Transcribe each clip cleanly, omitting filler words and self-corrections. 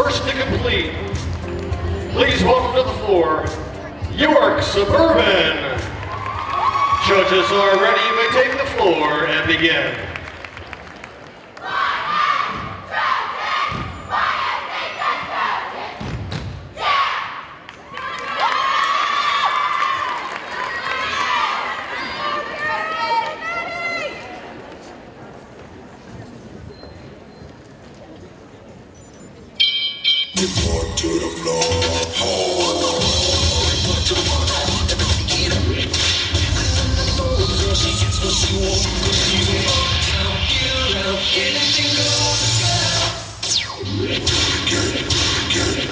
first to complete. Please welcome to the floor, York Suburban. Judges are ready. You may take the floor and begin. Report to the floor. Report to the floor. Everybody get up. She gets what she wants, cause she wants to get around. Anything goes. Get it.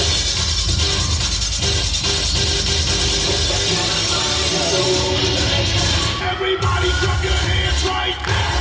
Everybody clap your hands right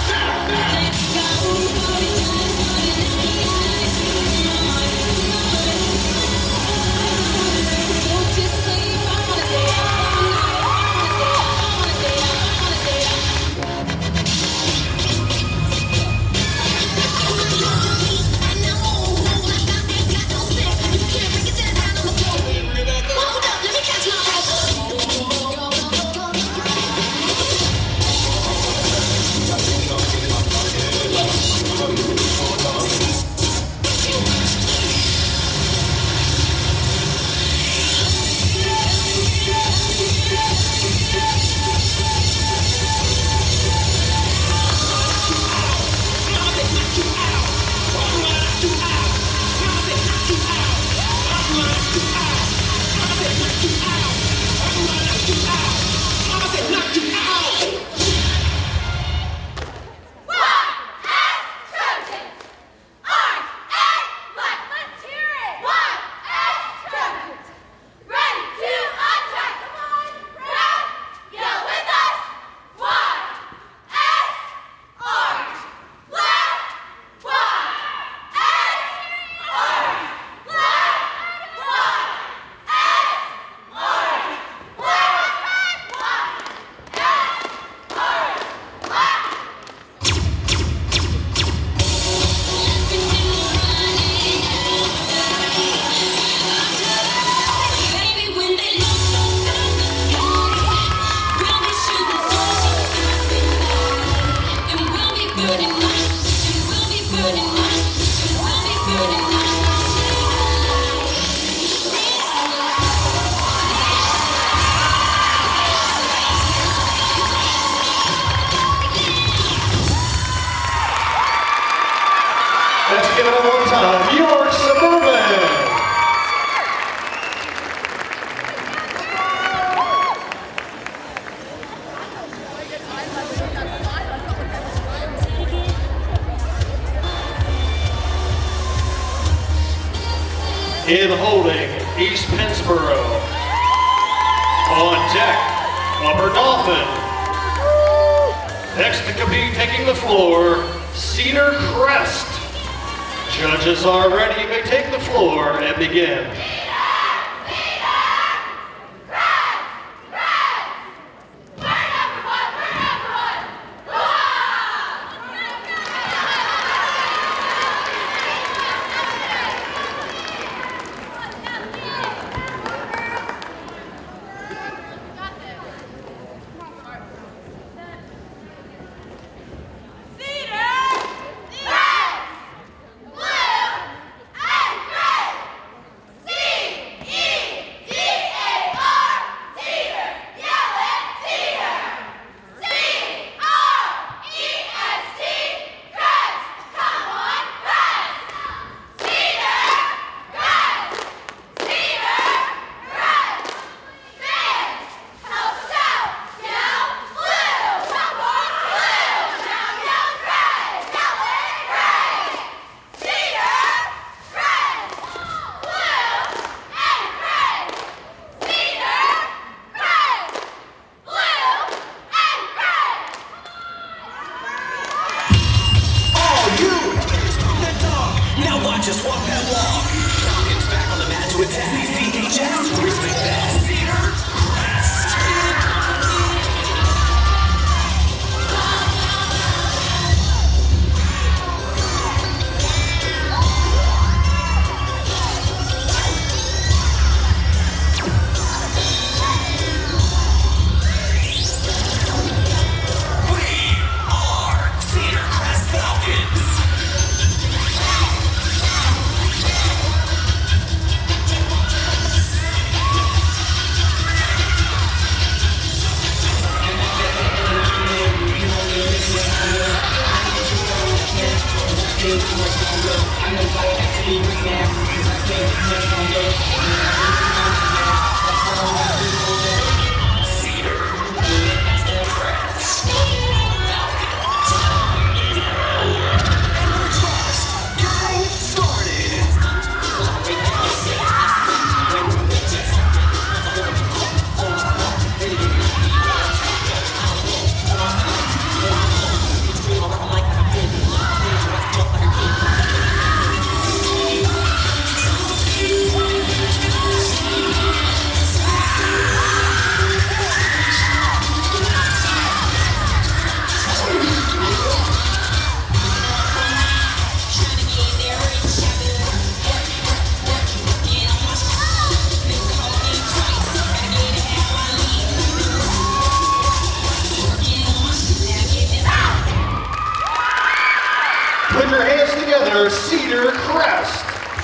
Let's give it one more time. York Suburban. In holding, East Pennsboro. On deck, Upper Dolphin. Next to compete, taking the floor, Cedar Crest. Judges are ready. You may take the floor and begin. Just walk that walk. Falcons back on the mat to attack. CHS, respect that. Cedar Crest. Crest.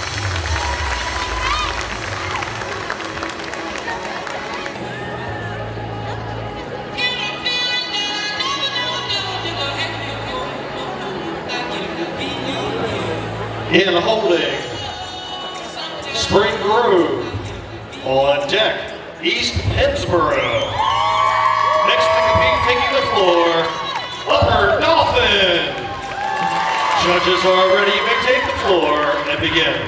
In holding, Spring Grove. On deck, East Pennsboro. Next to compete, taking the floor, Upper Dauphin. Judges are ready, you may take the floor and begin.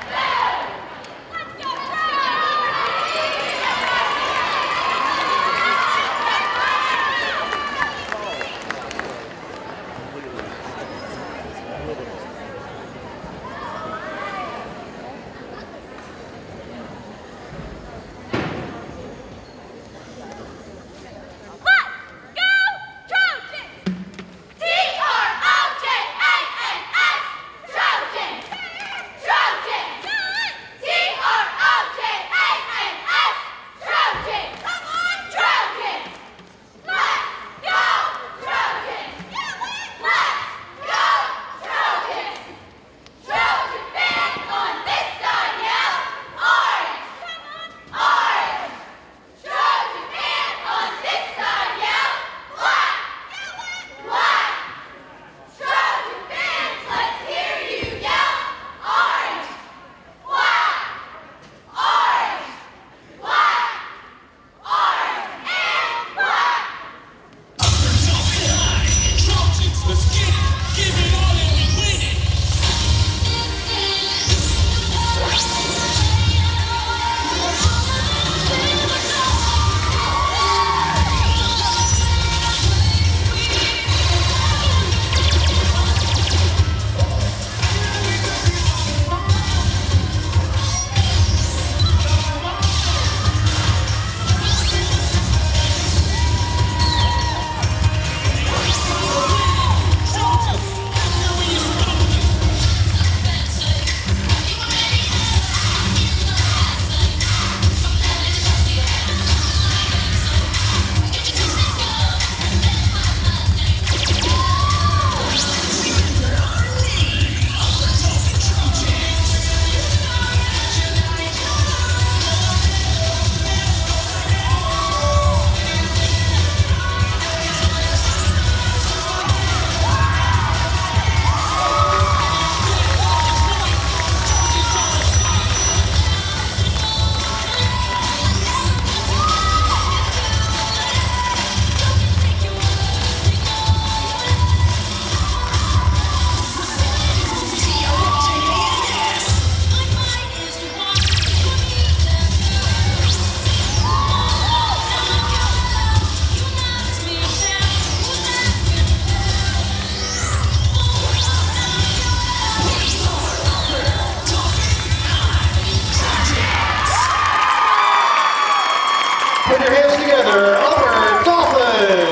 Put your hands together, Upper Dauphin.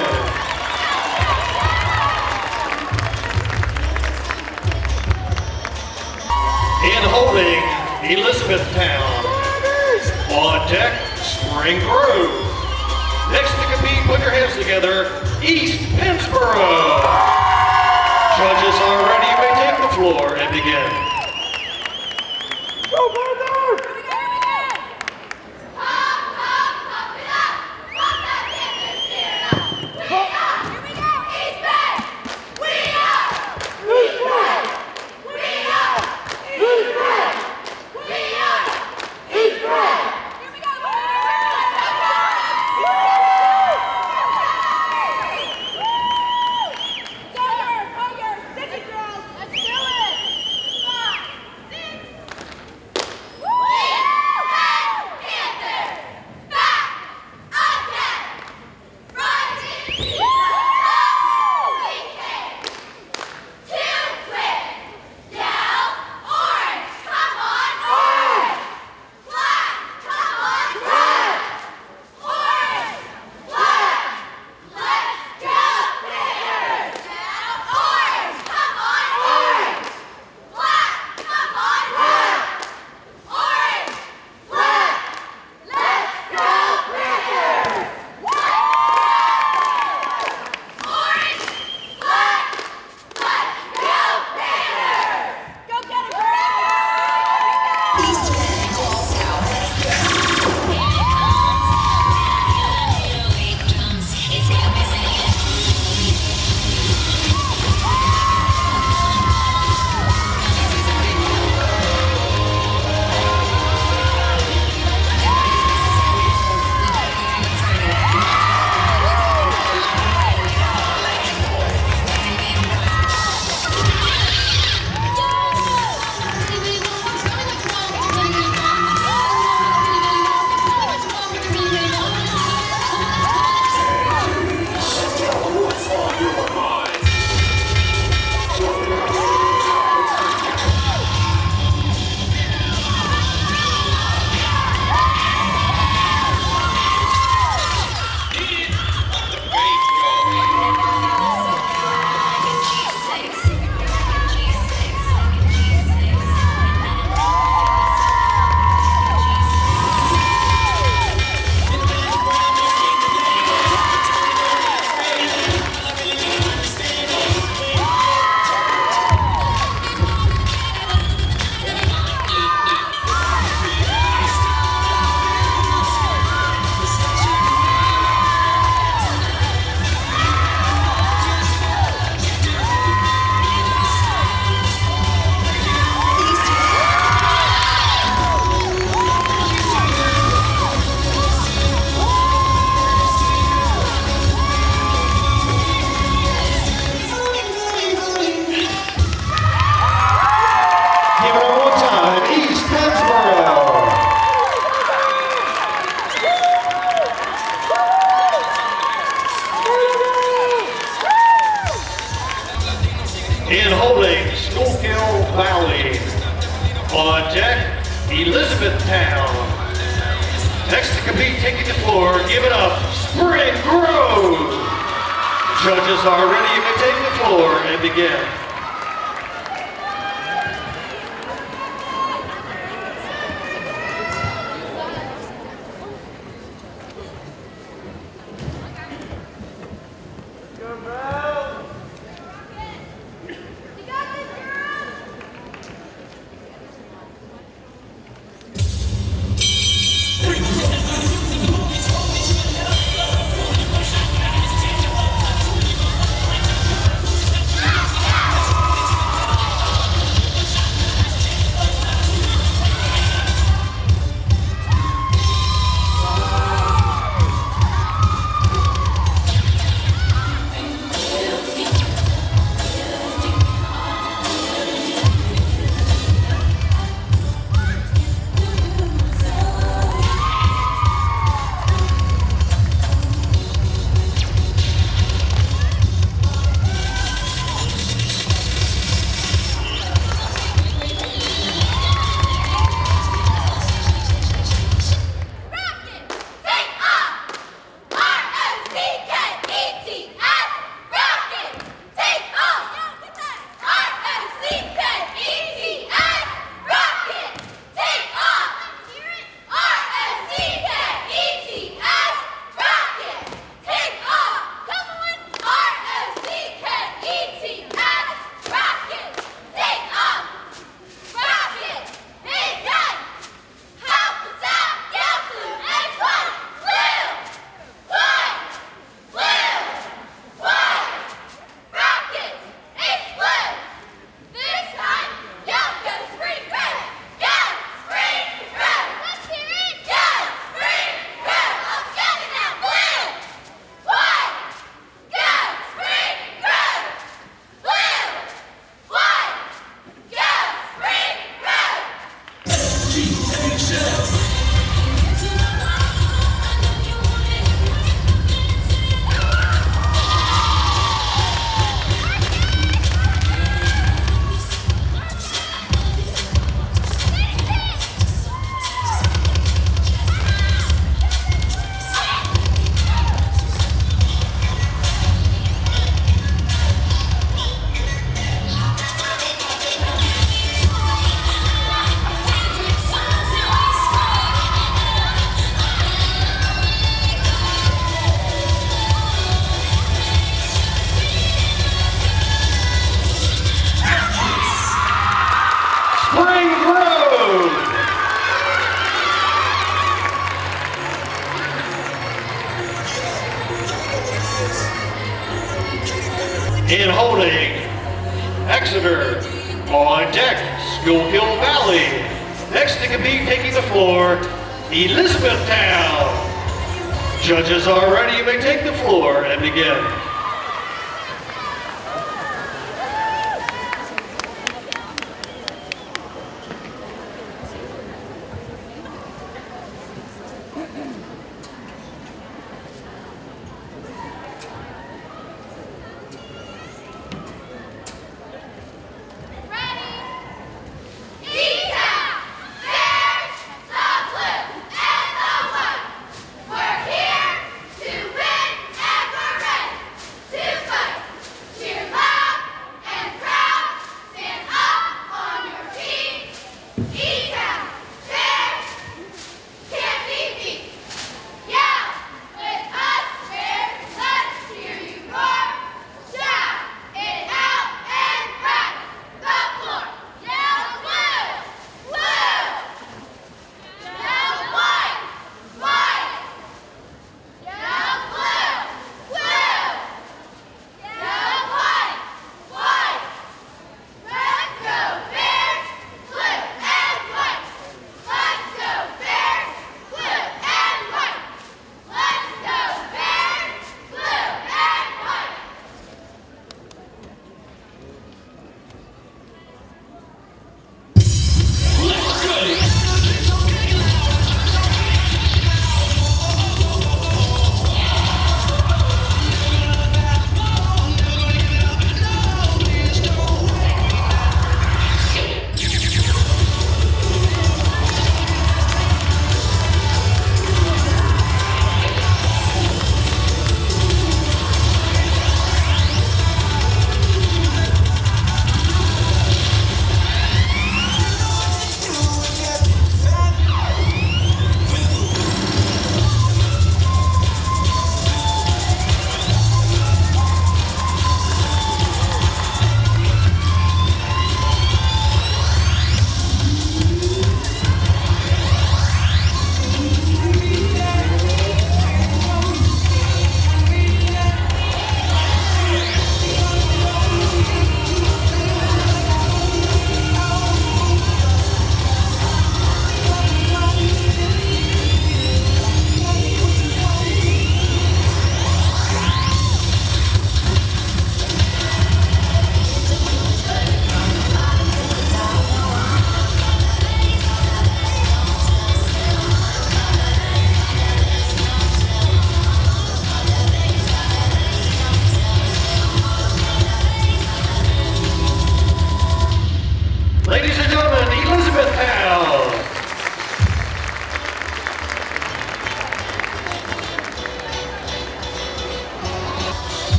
In holding, Elizabethtown. On deck, Spring Grove. Next to compete, put your hands together, East Pennsboro. Judges are ready, you may take the floor and begin. Give it up one time, East Pennsboro. In holding, Schuylkill Valley. On deck, Elizabethtown. Next to compete, taking the floor, give it up, Spring Grove. Judges are ready, you can take the floor and begin. In holding, Exeter. On deck, Schuylkill Valley. Next to compete, taking the floor, Elizabethtown. Judges are ready, you may take the floor and begin.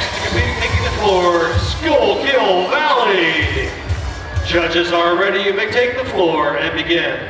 Next to compete, taking the floor, Schuylkill Valley. Judges are ready. You may take the floor and begin.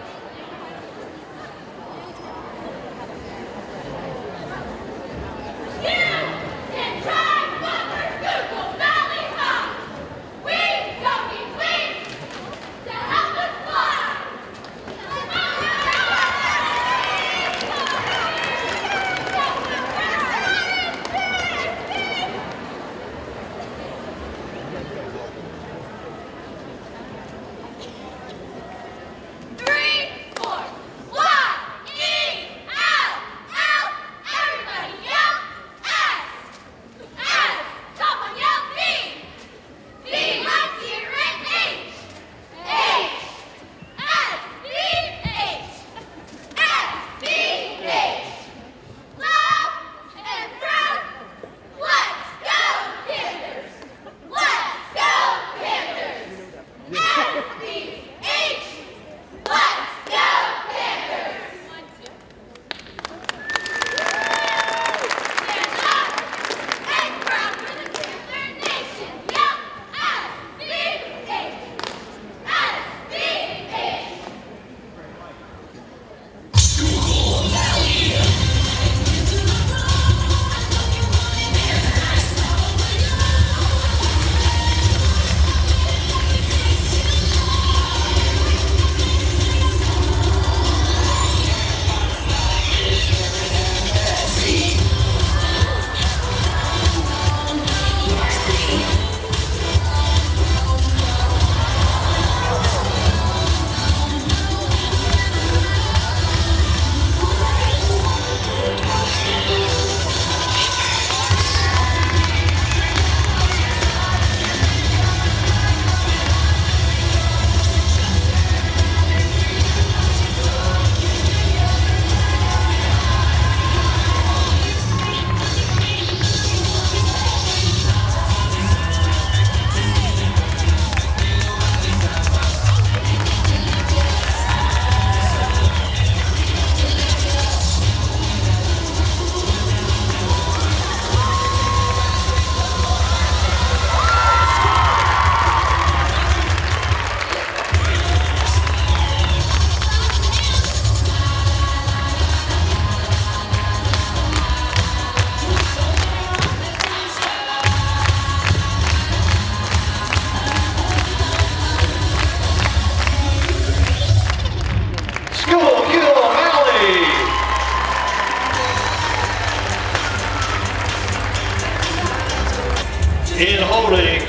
In holding,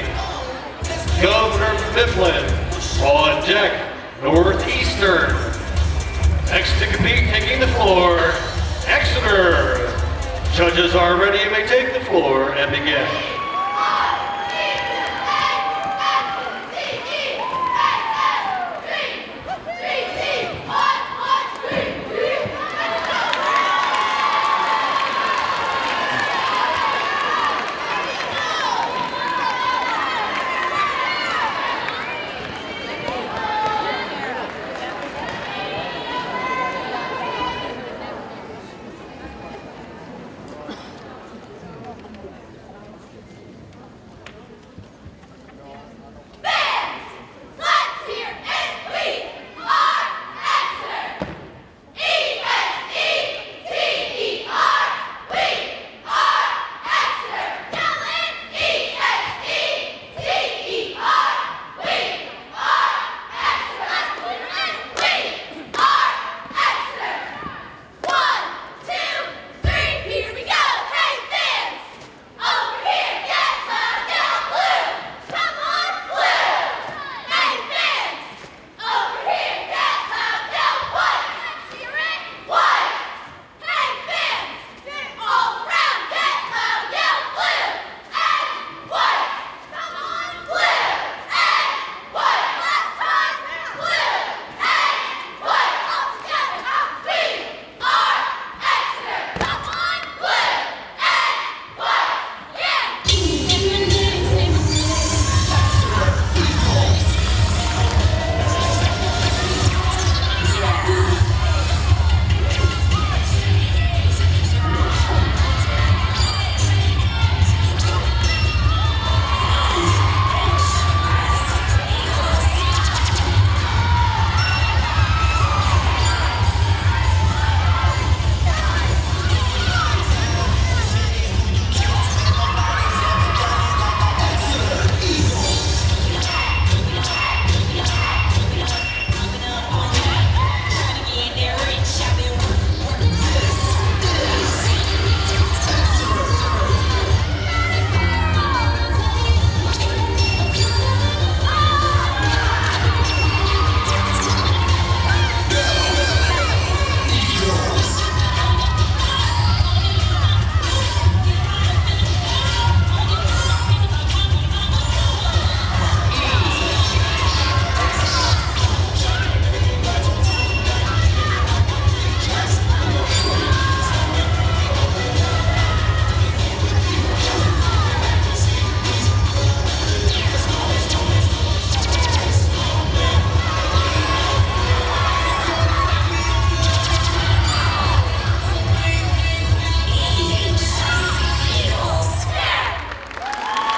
Governor Mifflin. On deck, Northeastern. Next to compete, taking the floor, Exeter. Judges are ready. You may take the floor and begin.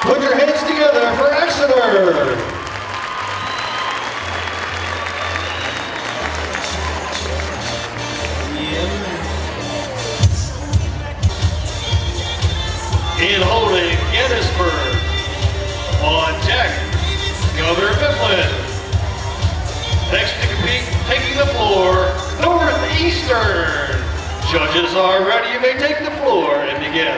Put your hands together for Exeter. In holding Gettysburg. On deck, Governor Mifflin. Next to compete, taking the floor, Northeastern. Judges are ready. You may take the floor and begin.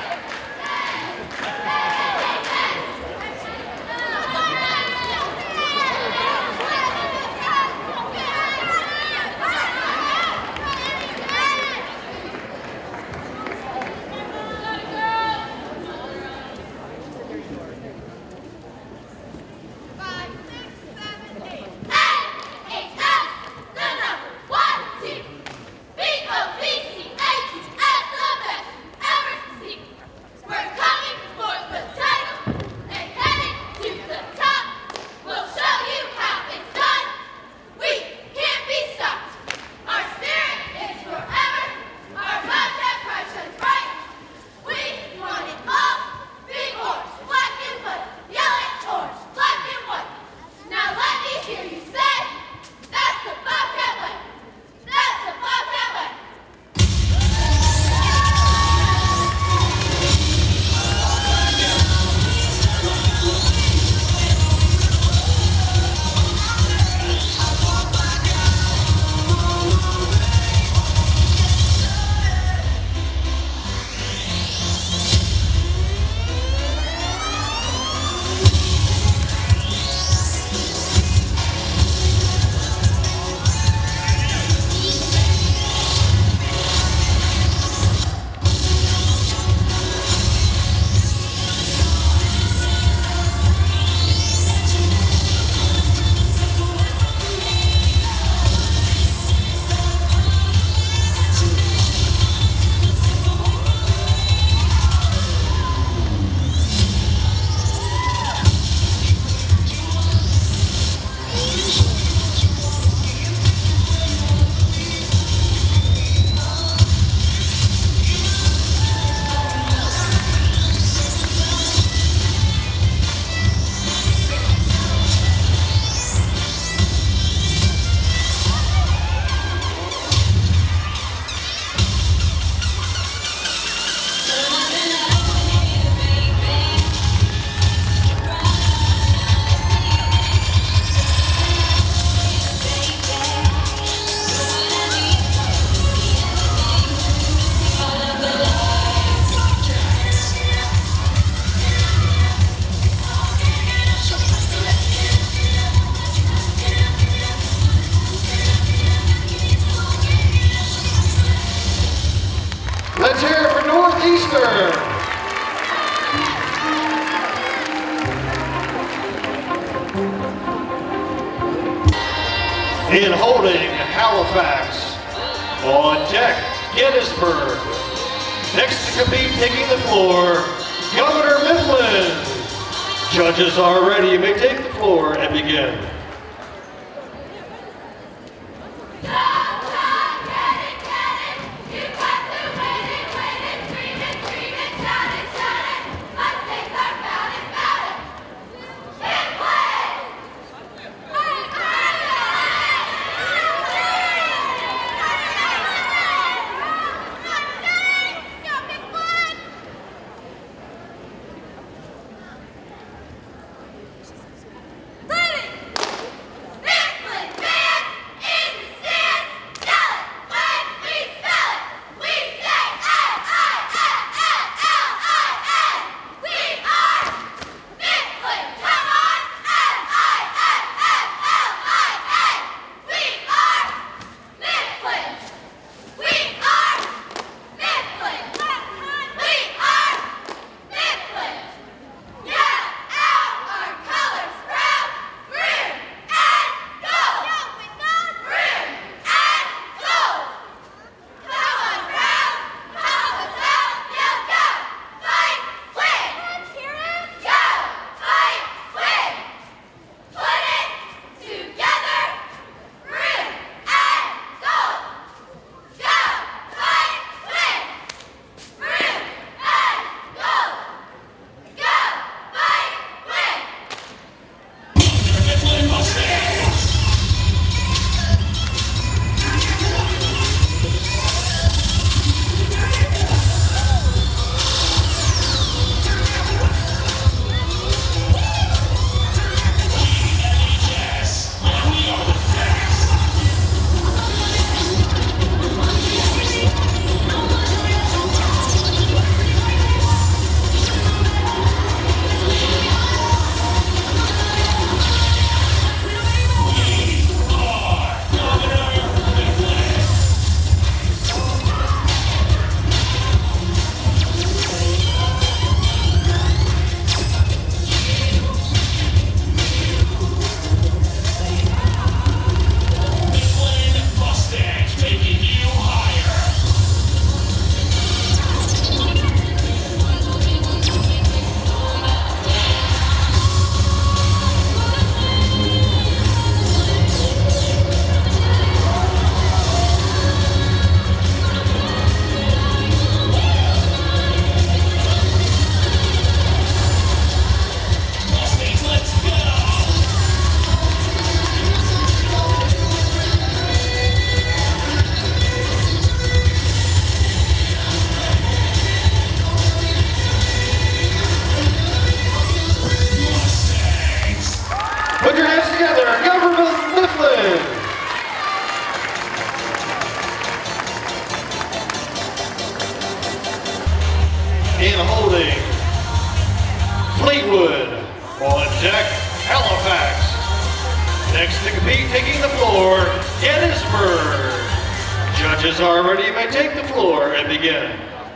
Let's hear it for Northeastern. In holding Halifax. On deck, Gettysburg. Next to compete, taking the floor, Governor Mifflin. Judges are ready. You may take the floor and begin. Ready! Fleetwood. On deck, Halifax. Next to compete, taking the floor, Gettysburg. Judges are ready. You may take the floor and begin.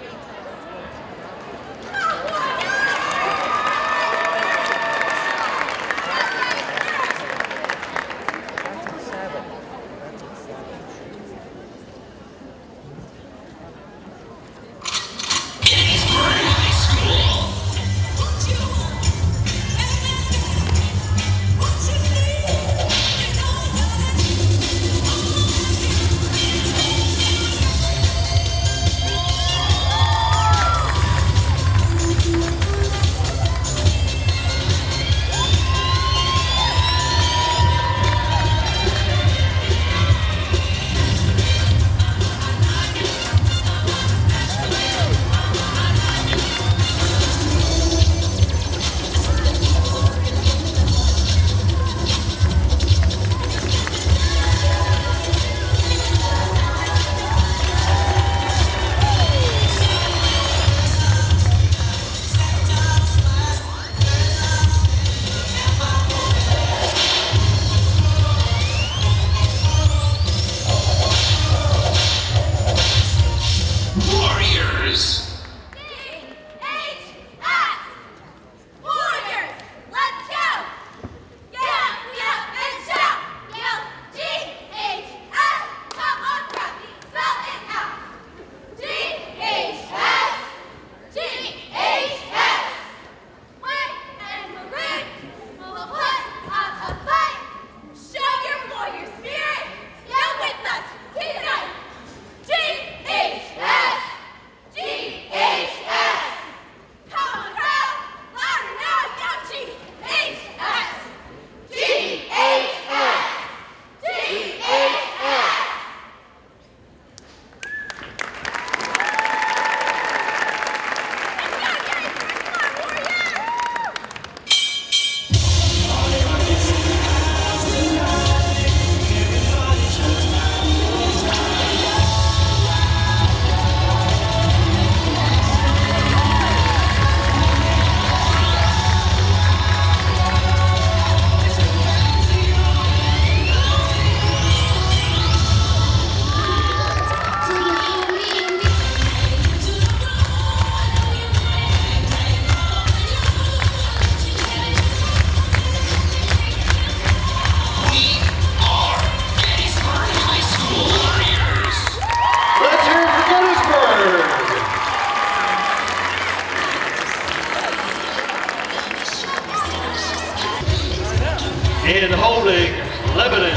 In holding, Lebanon.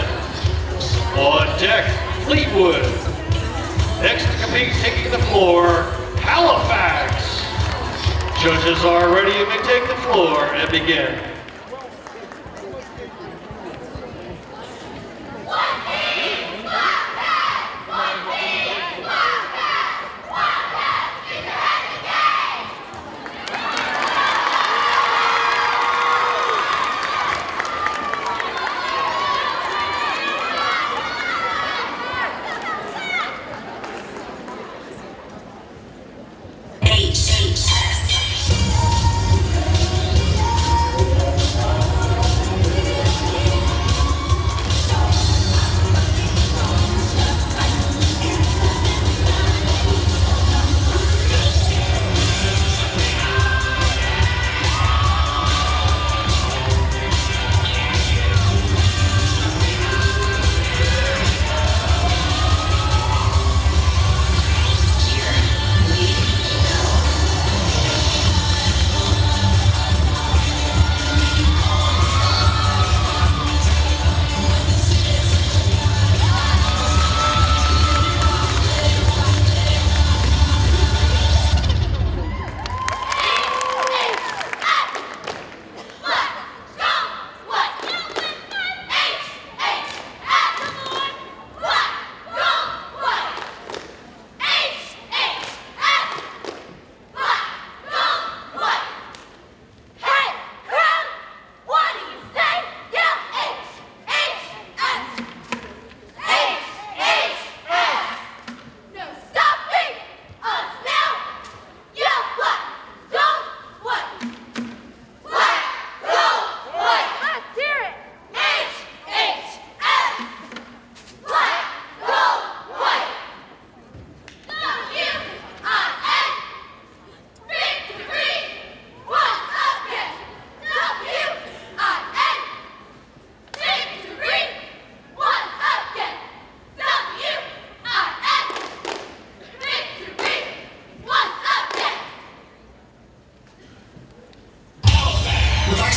On deck, Fleetwood. Next to compete, taking the floor, Halifax. Judges are ready. You may take the floor and begin.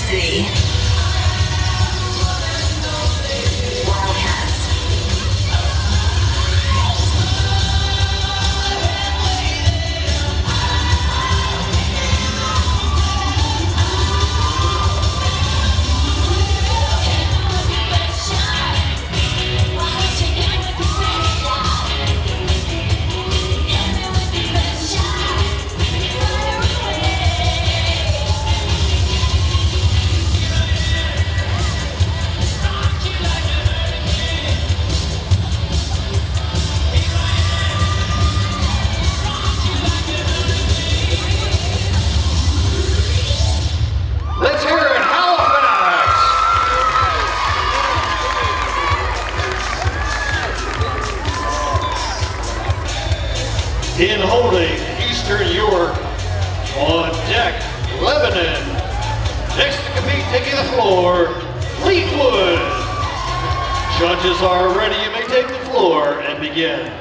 University. Wildcats. Let's hear it, Halifax! In holding, Eastern York. On deck, Lebanon. Next to compete, taking the floor, Fleetwood. Judges are ready. You may take the floor and begin.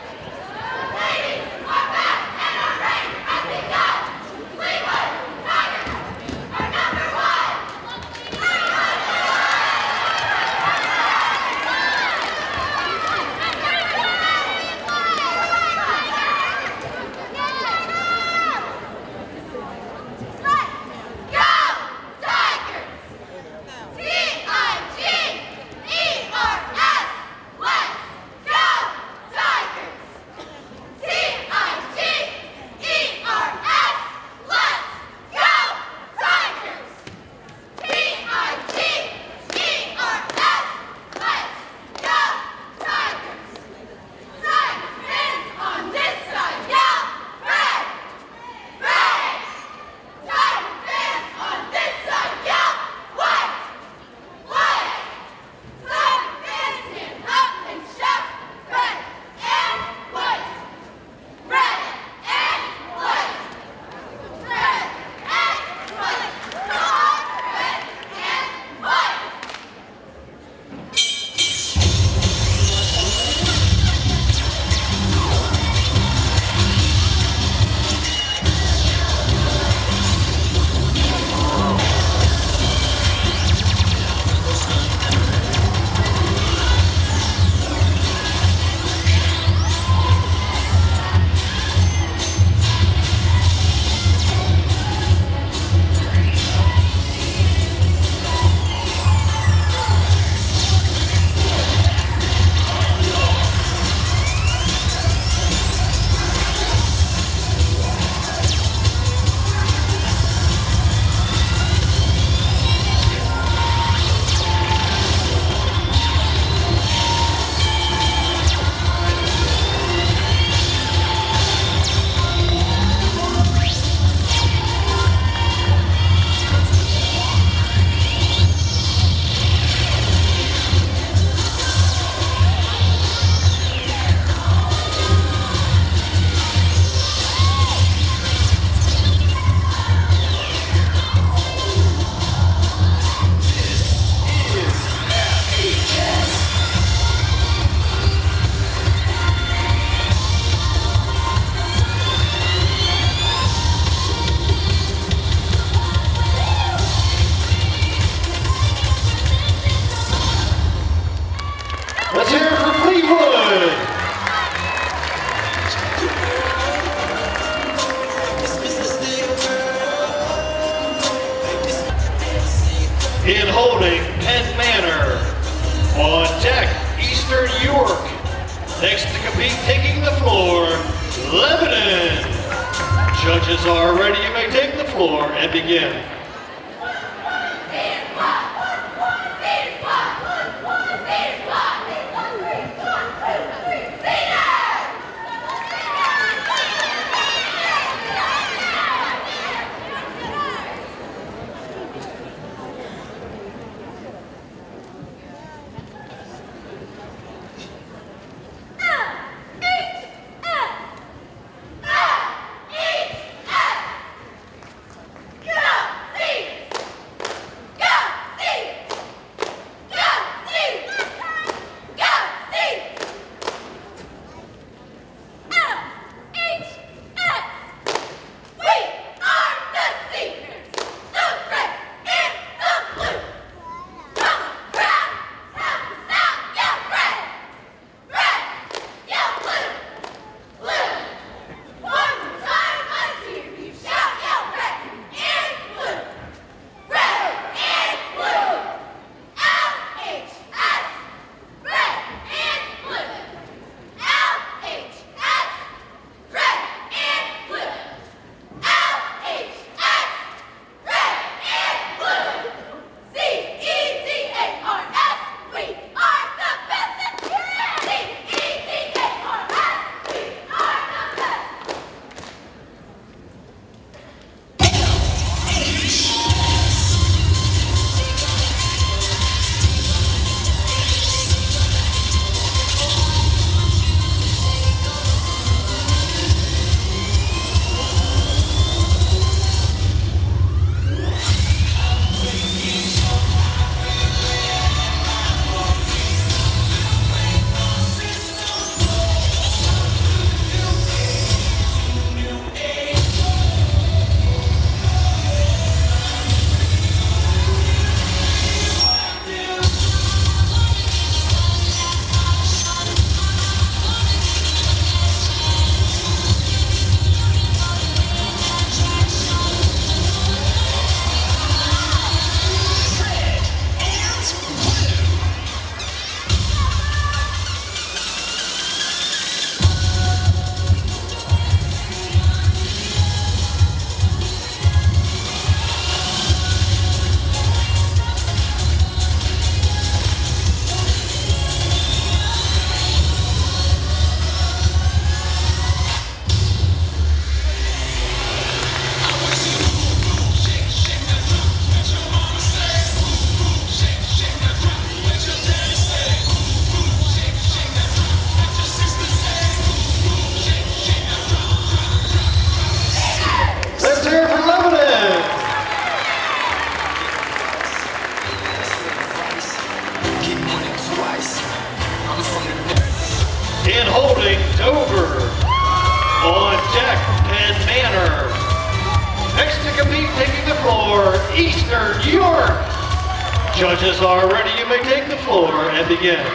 Let's hear it for Fleetwood. In holding, Penn Manor. On deck, Eastern York. Next to compete, taking the floor, Lebanon. Judges are ready. You may take the floor and begin. Go! taking the floor, Eastern New York. Judges are ready. You may take the floor and begin.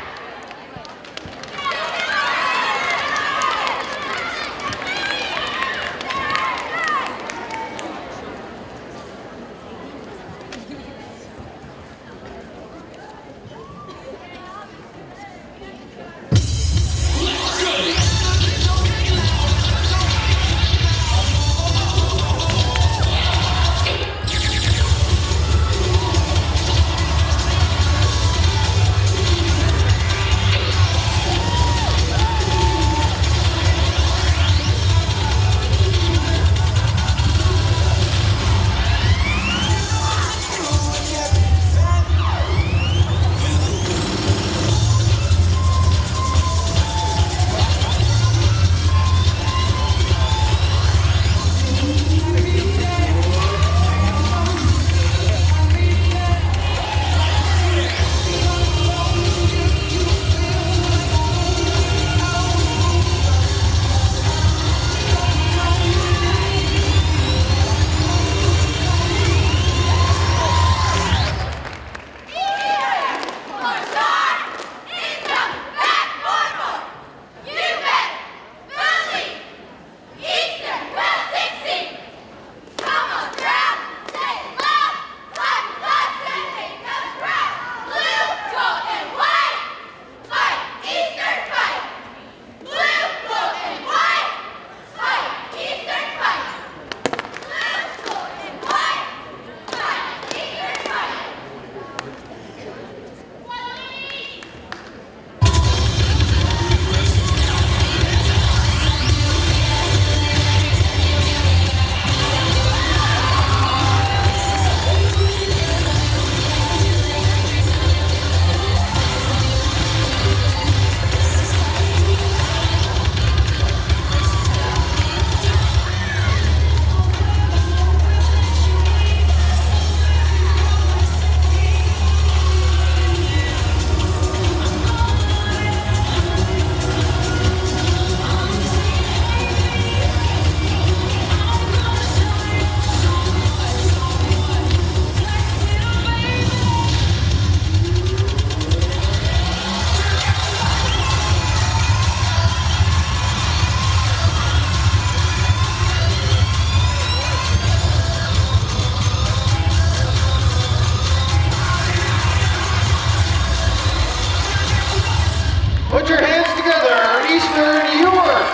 Put your hands together, Eastern New York.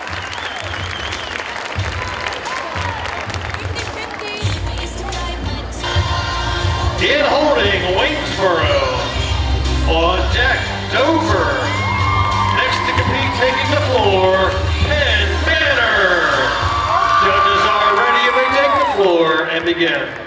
In holding, Waynesboro. On deck, Dover. Next to compete, taking the floor, Penn Manor. Judges are ready. You may take the floor and begin.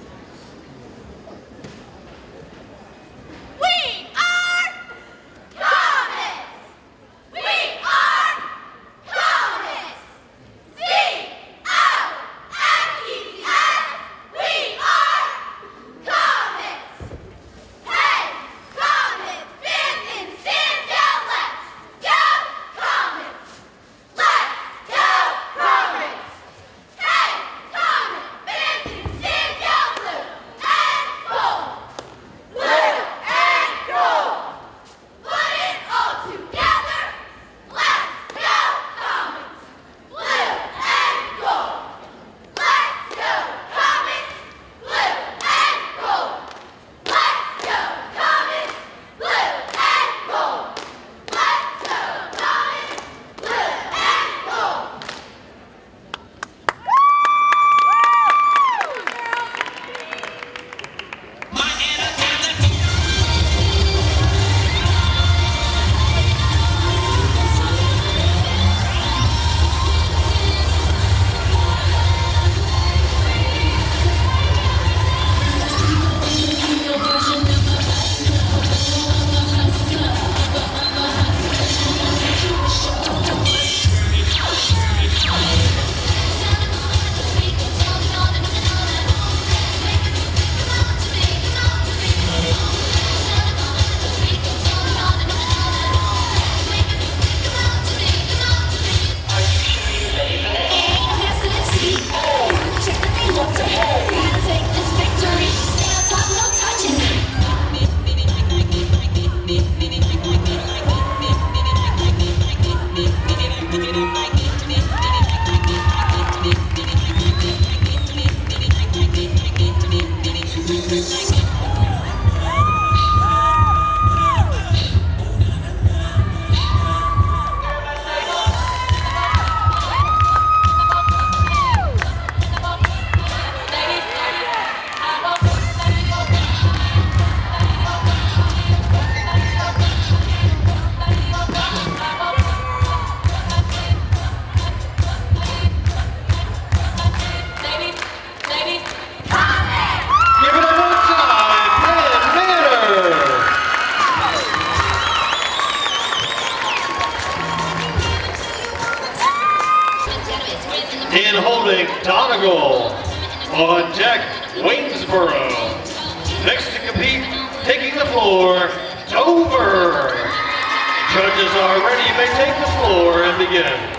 We are holding Donegal. On deck, Waynesboro. Next to compete, taking the floor, Dover. Judges are ready. You may take the floor and begin.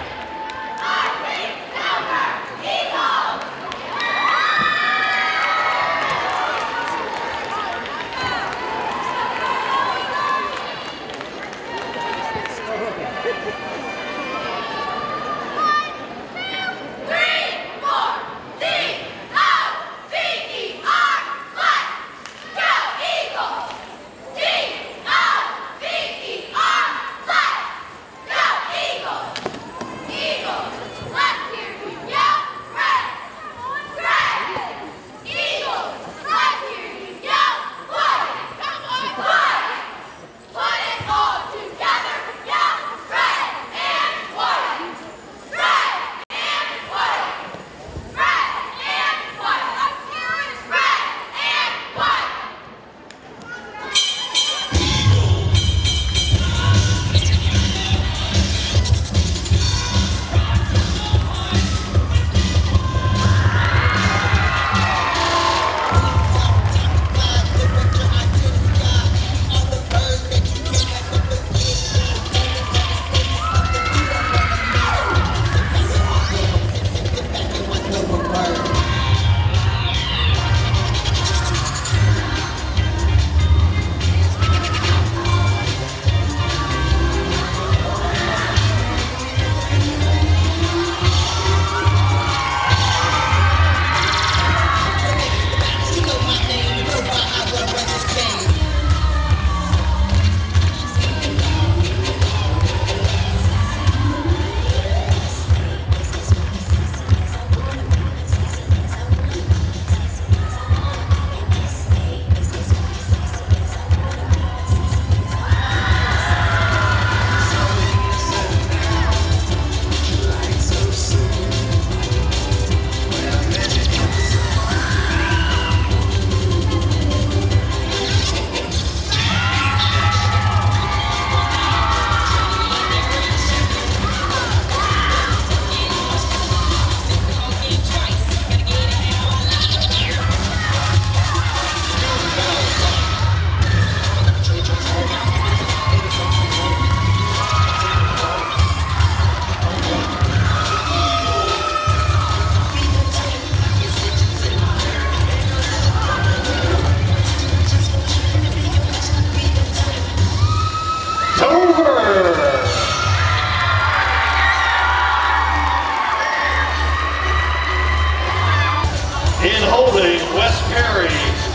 In holding, West Perry.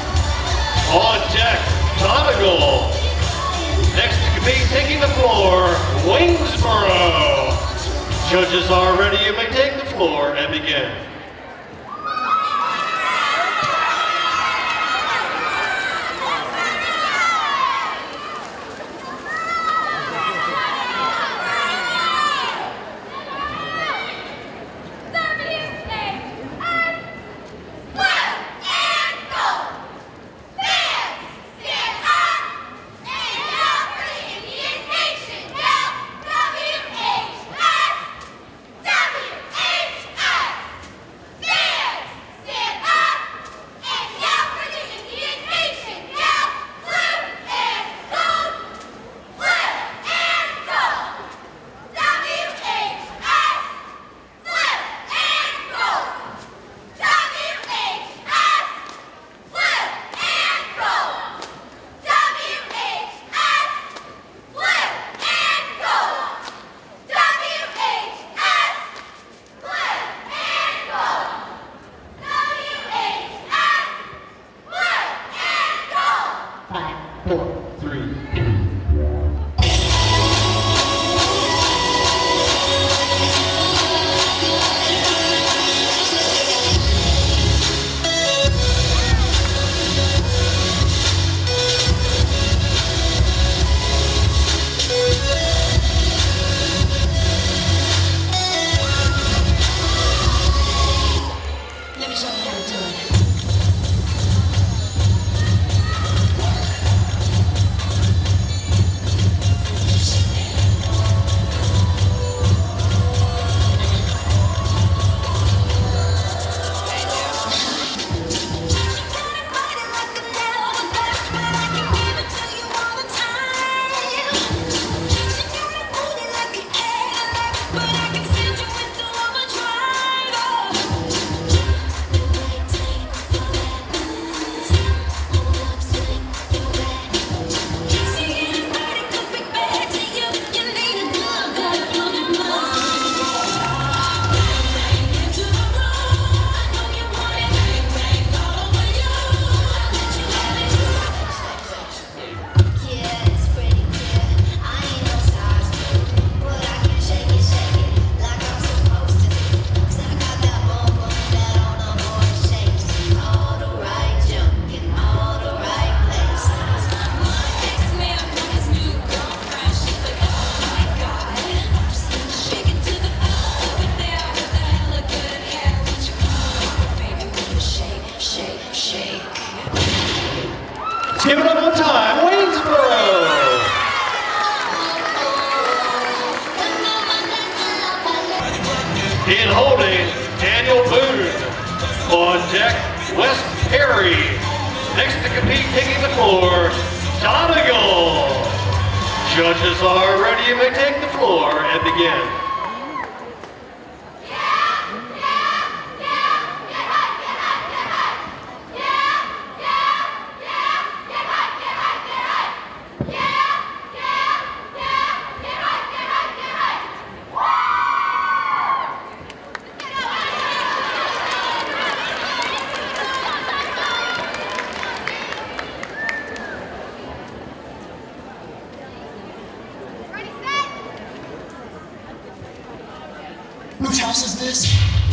On deck, Donegal. Next to compete, taking the floor, Waynesboro. Judges are ready. You may take the floor and begin. In holding, Daniel Boone. On deck, Wes Perry. Next to compete, taking the floor, Donegal. Judges are ready. You may take the floor and begin. Whose house is this?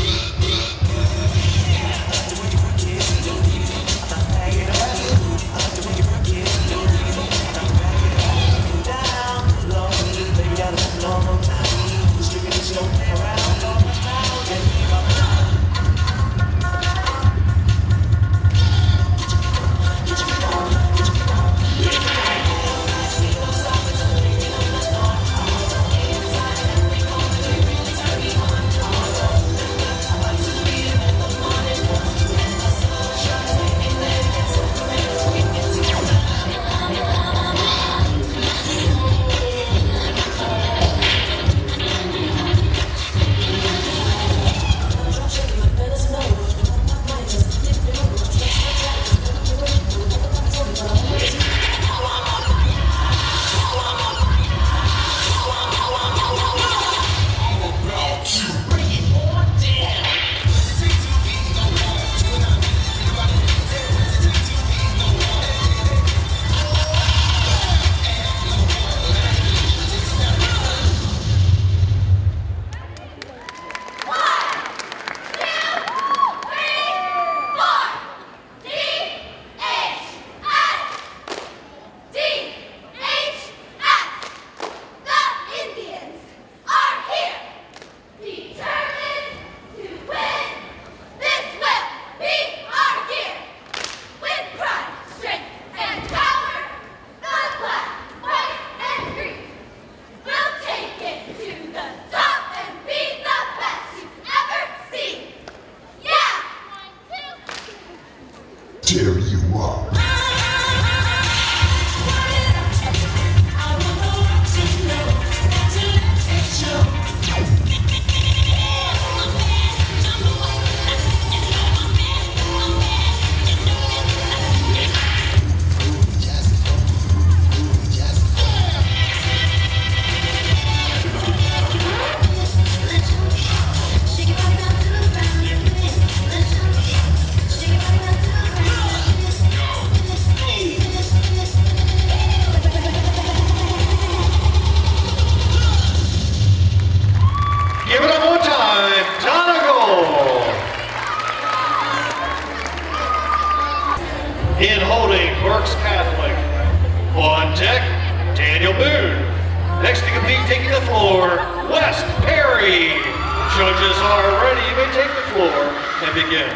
Tear you up. Give it up one time, Donegal. In holding, Berks Catholic. On deck, Daniel Boone. Next to compete, taking the floor, Wes Perry. Judges are ready. You may take the floor and begin.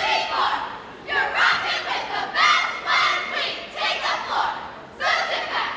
You're rocking with the best when we take the floor. So sit back.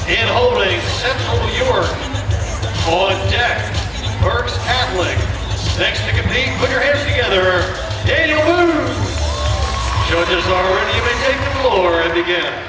And holding Central York. On deck, Berks Catholic. Next to compete, put your hands together, Daniel Boone. Judges are ready, you may take the floor and begin.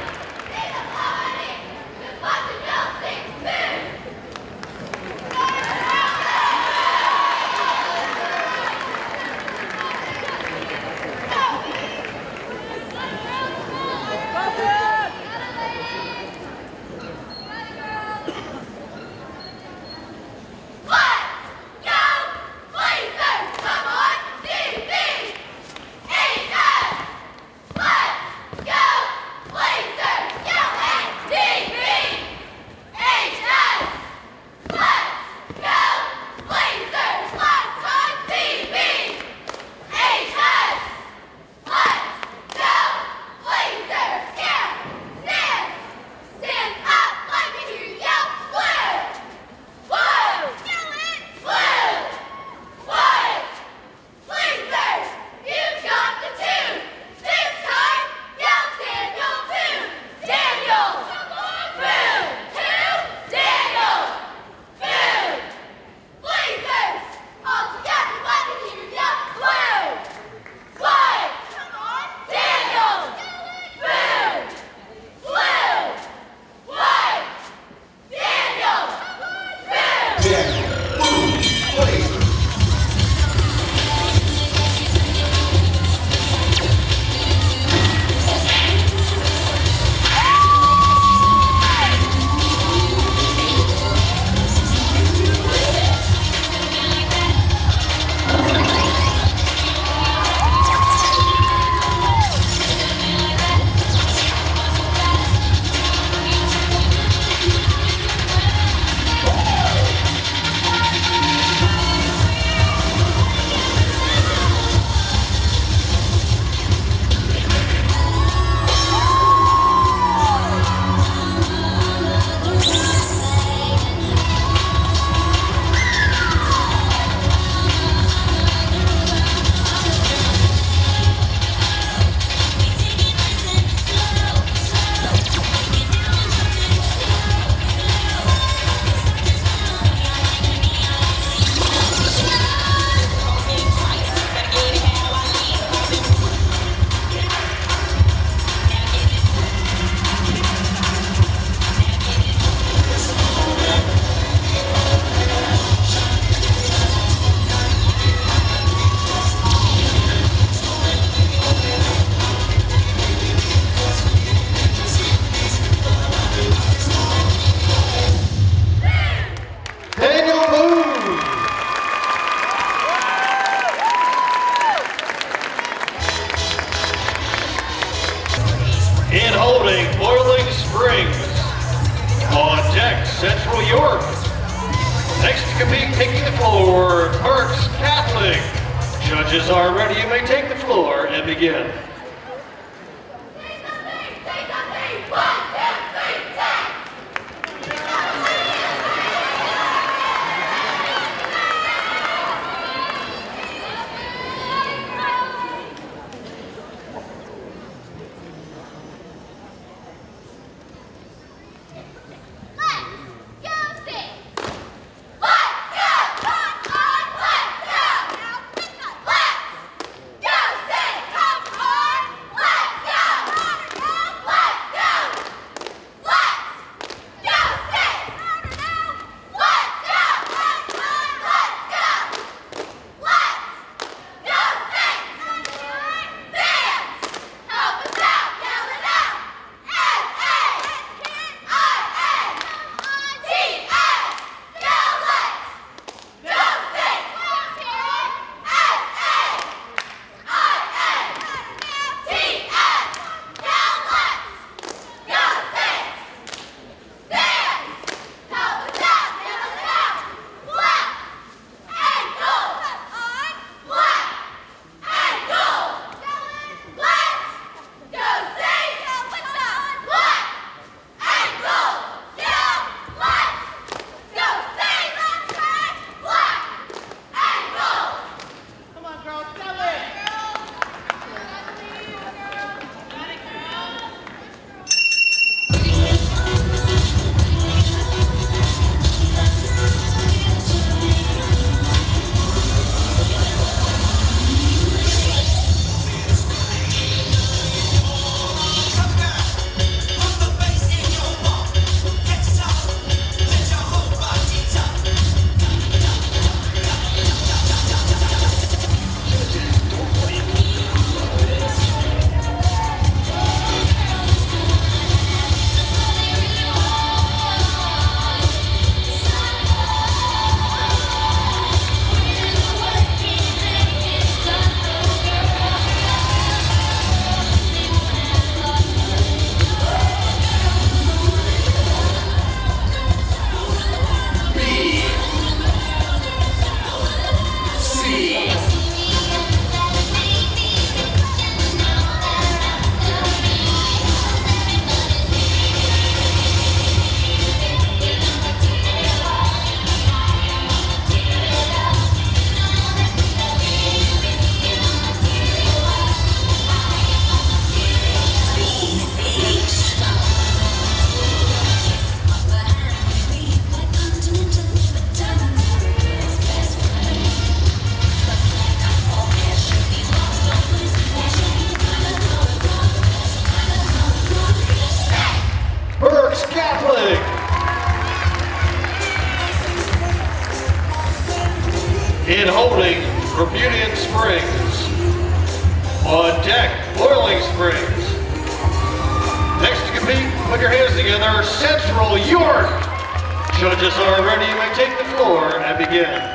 In holding, Boiling Springs. On deck, Central York. Next to compete, taking the floor, Berks Catholic. Judges are ready. You may take the floor and begin. In holding, Repudiant Springs. On deck, Boiling Springs. Next to compete, put your hands together, Central York. Judges are ready, you may take the floor and begin.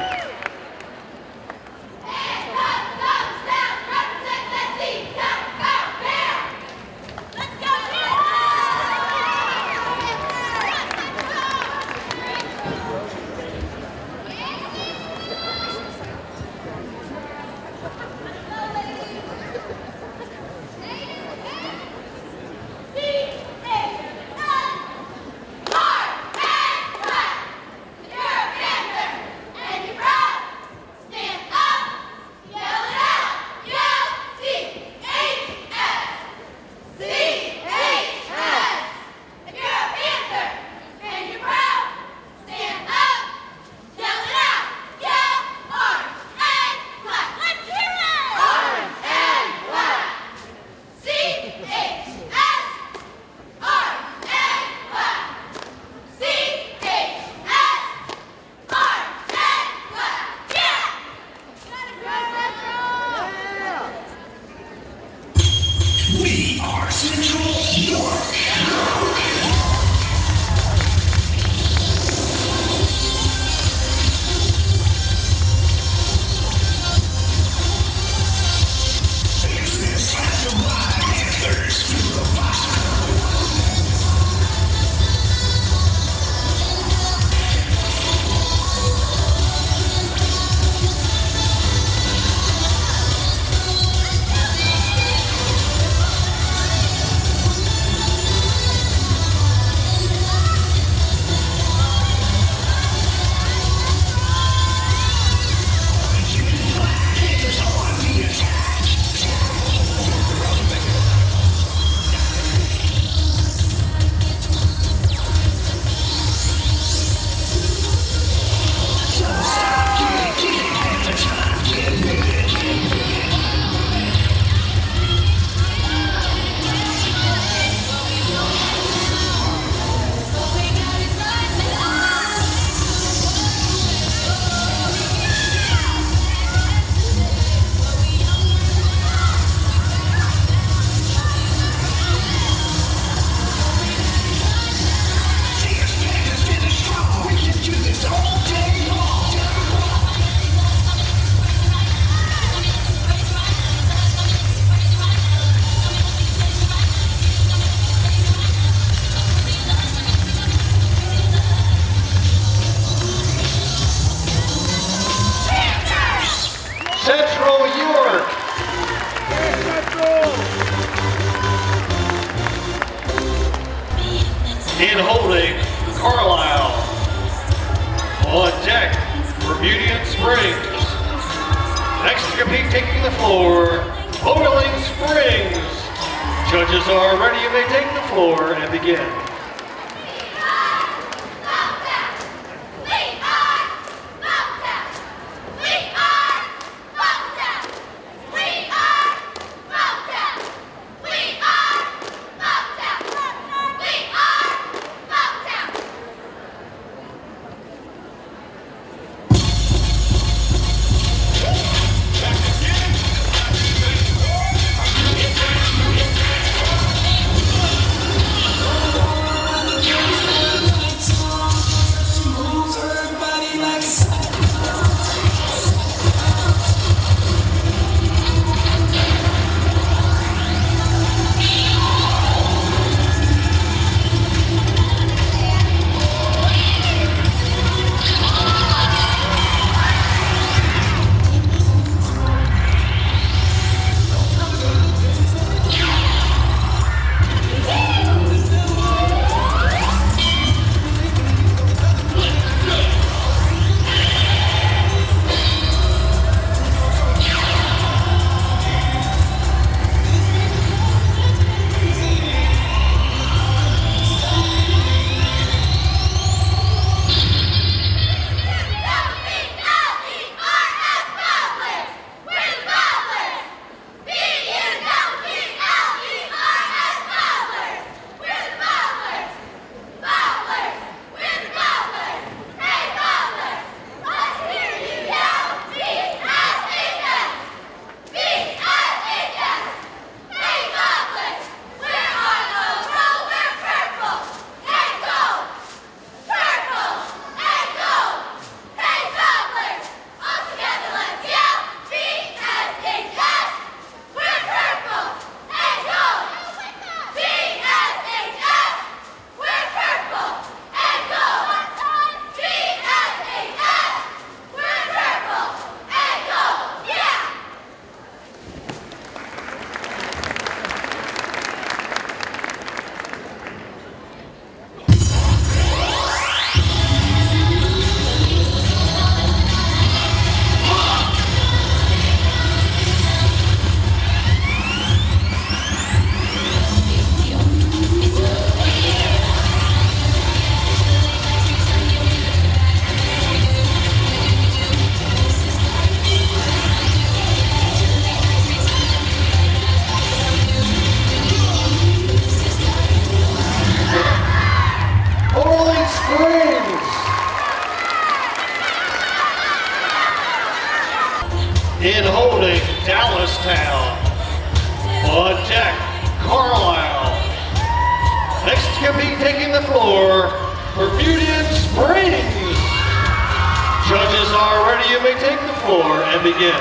In holding, Carlisle. On deck, Repudiant Springs. Next to compete, taking the floor, Boiling Springs. Judges are ready, you may take the floor and begin. In holding, Dallas Town. On deck, Carlisle. Next to compete, taking the floor, Bermudian Springs. Judges are ready. You may take the floor and begin.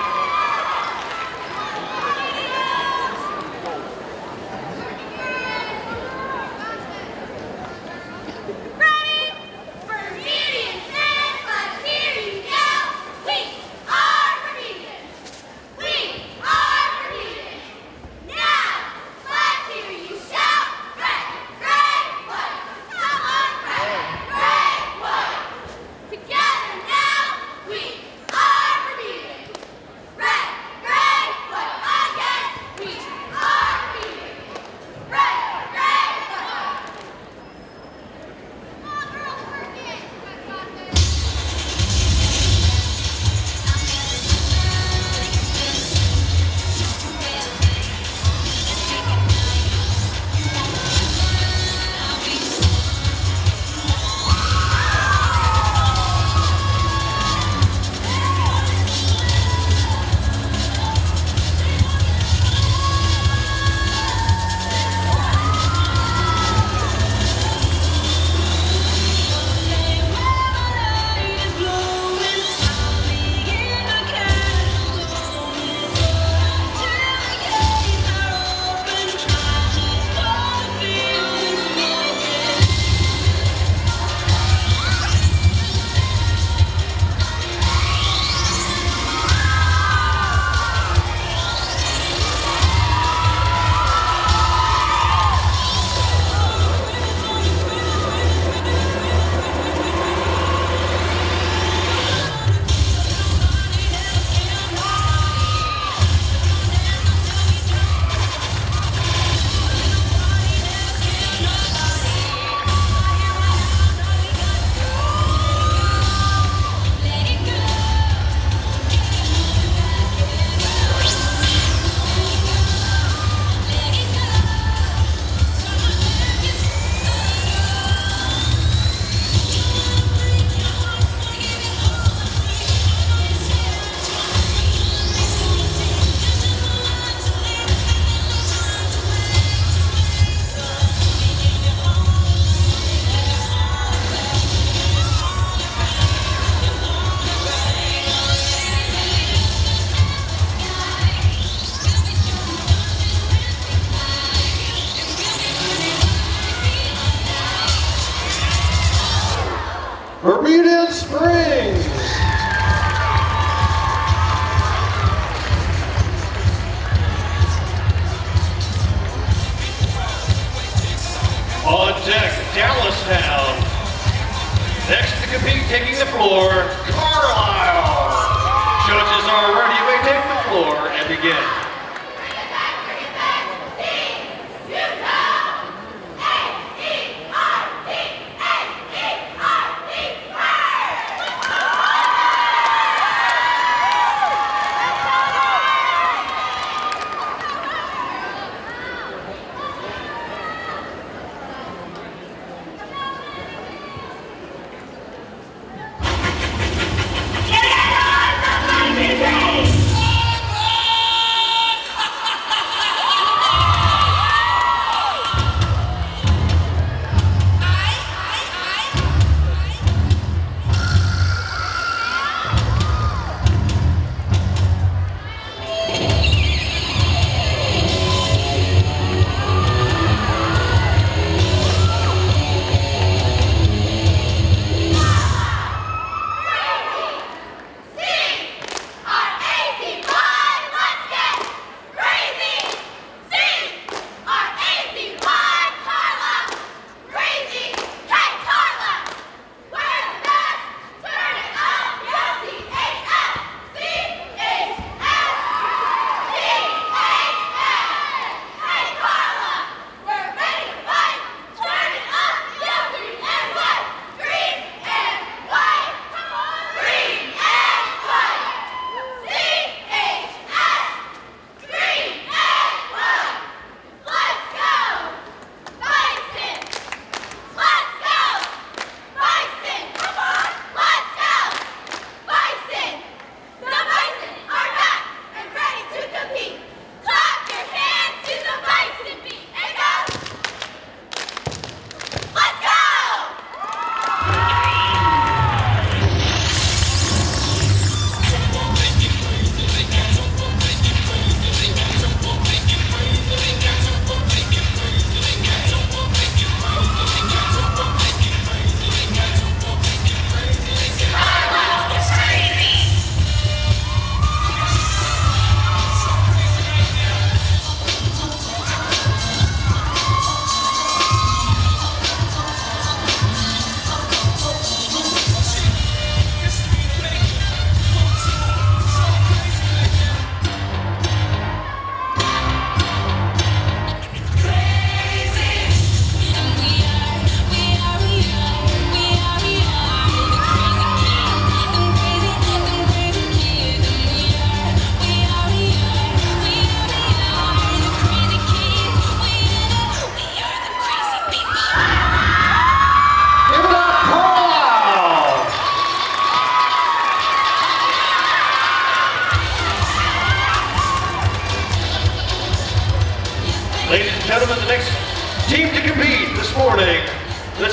Bermudian Springs. On deck, Dallas Town. Next to compete, taking the floor, Carlisle. Judges are ready. You may take the floor and begin.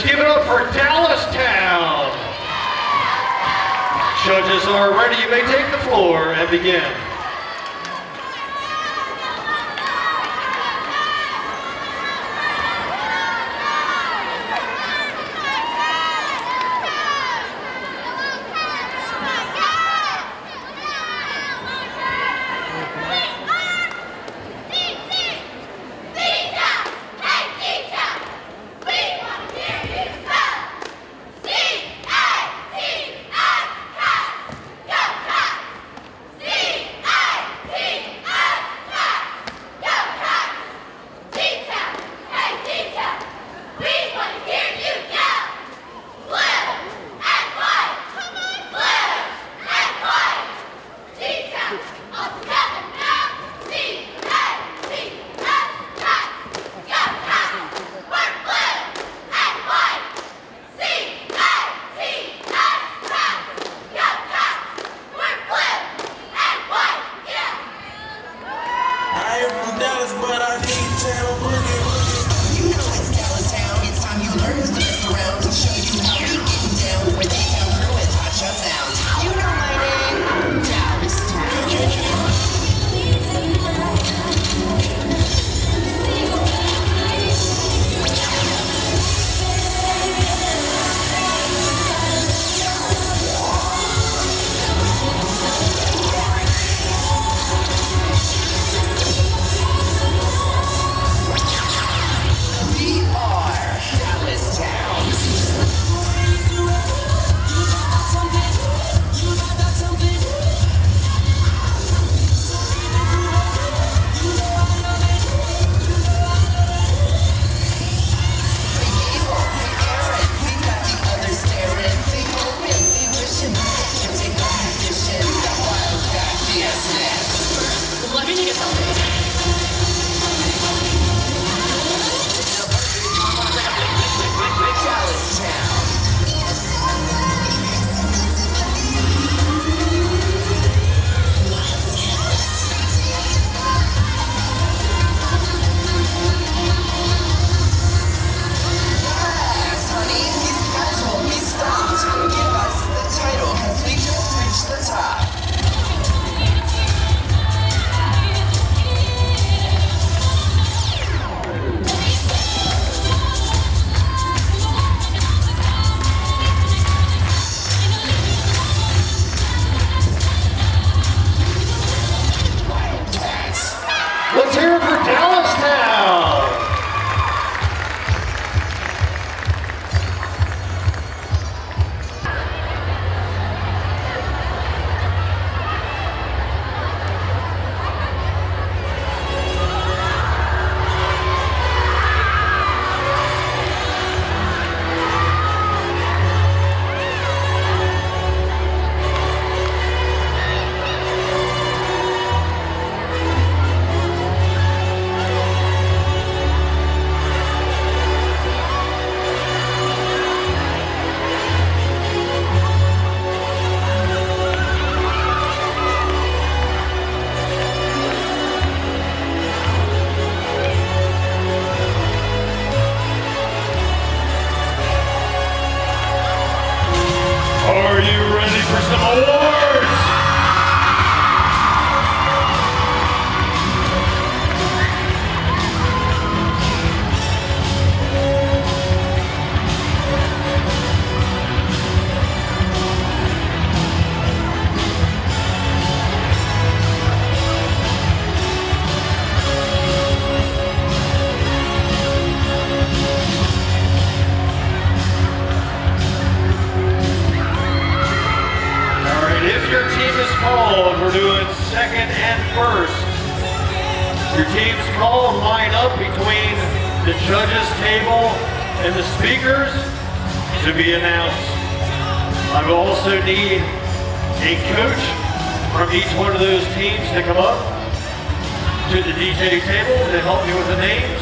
give it up for Dallas Town. Judges are ready. You may take the floor and begin. Your team's call line up between the judges' table and the speakers to be announced. I will also need a coach from each one of those teams to come up to the DJ table to help me with the names.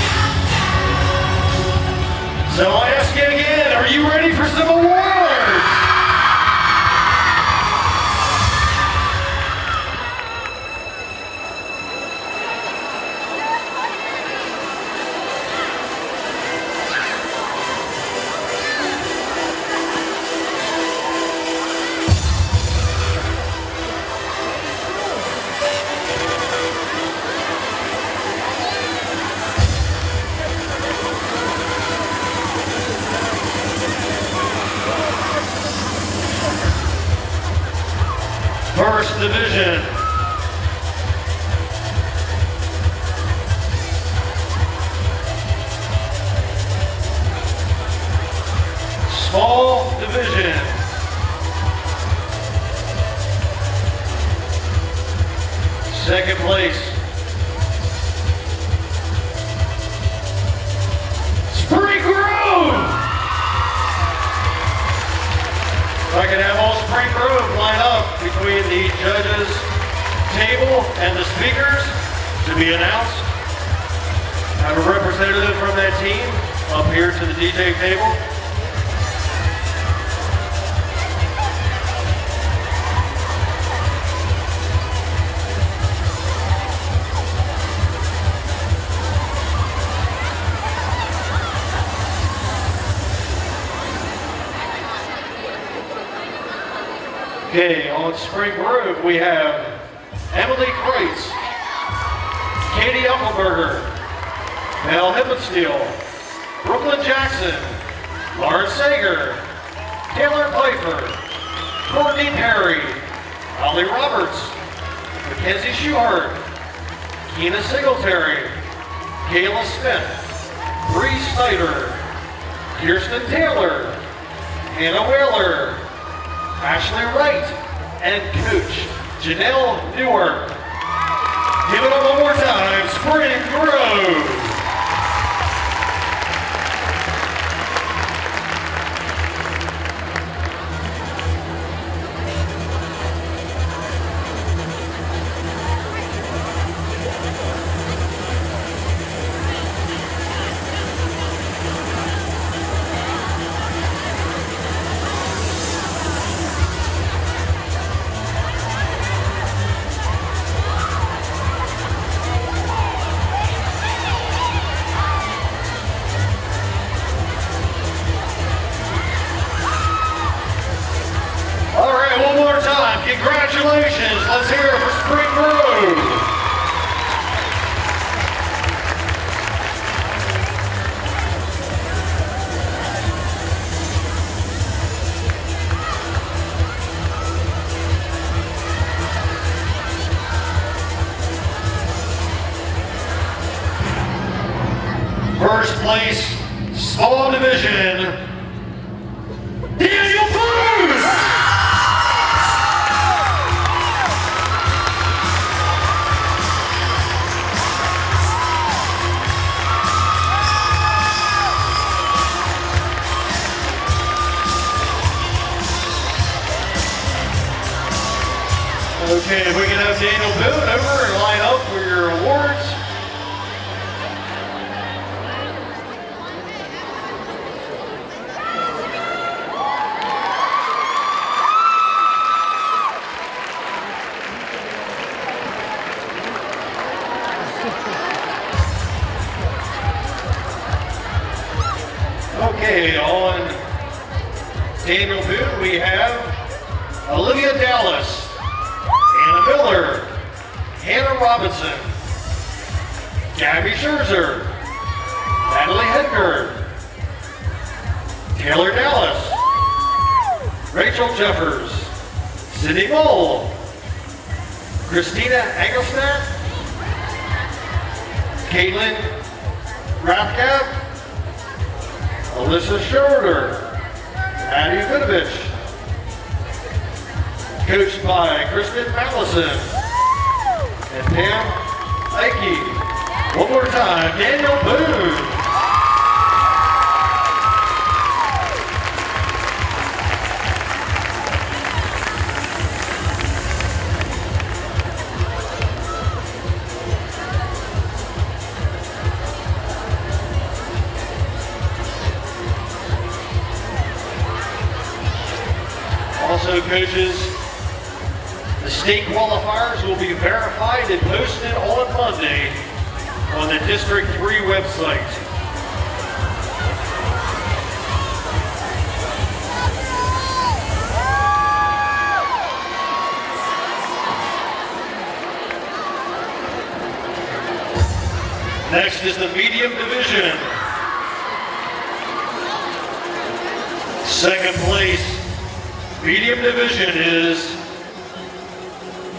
So I ask you again, are you ready for some awards? division. Small division. Second place. Spring Grove! If I could have all Spring Grove line up between the judges' table and the speakers to be announced. Have a representative from that team up here to the DJ table. Okay, on Spring Grove we have Emily Kreitz, Katie Umpelberger, Mel Hippensteel, Brooklyn Jackson, Lauren Sager, Taylor Pfeiffer, Courtney Perry, Holly Roberts, Mackenzie Schuhart, Keena Singletary, Kayla Smith, Bree Snyder, Kirsten Taylor, Hannah Whaler, Ashley Wright, and Coach Janelle Newark. Give it up one more time, Spring Grove. Congratulations, let's hear it for Spring Grove. First place, small division, Daniel Booth. Okay, if we can have Daniel Boone over and line up for your awards. Okay, on Daniel Boone we have Olivia Dallas, Anna Miller, Hannah Robinson, Gabby Scherzer, Natalie Hedgard, Taylor Dallas, Rachel Jeffers, Sydney Mole, Christina Engelstadt, Caitlin Rathgab, Alyssa Schroeder, Maddie Vinovich, coached by Kristen Mallison and Pam Ike. One more time, Daniel Boone. Also, coaches, the state qualifiers will be verified and posted on Monday on the District 3 website. Next is the medium division. Second place, medium division is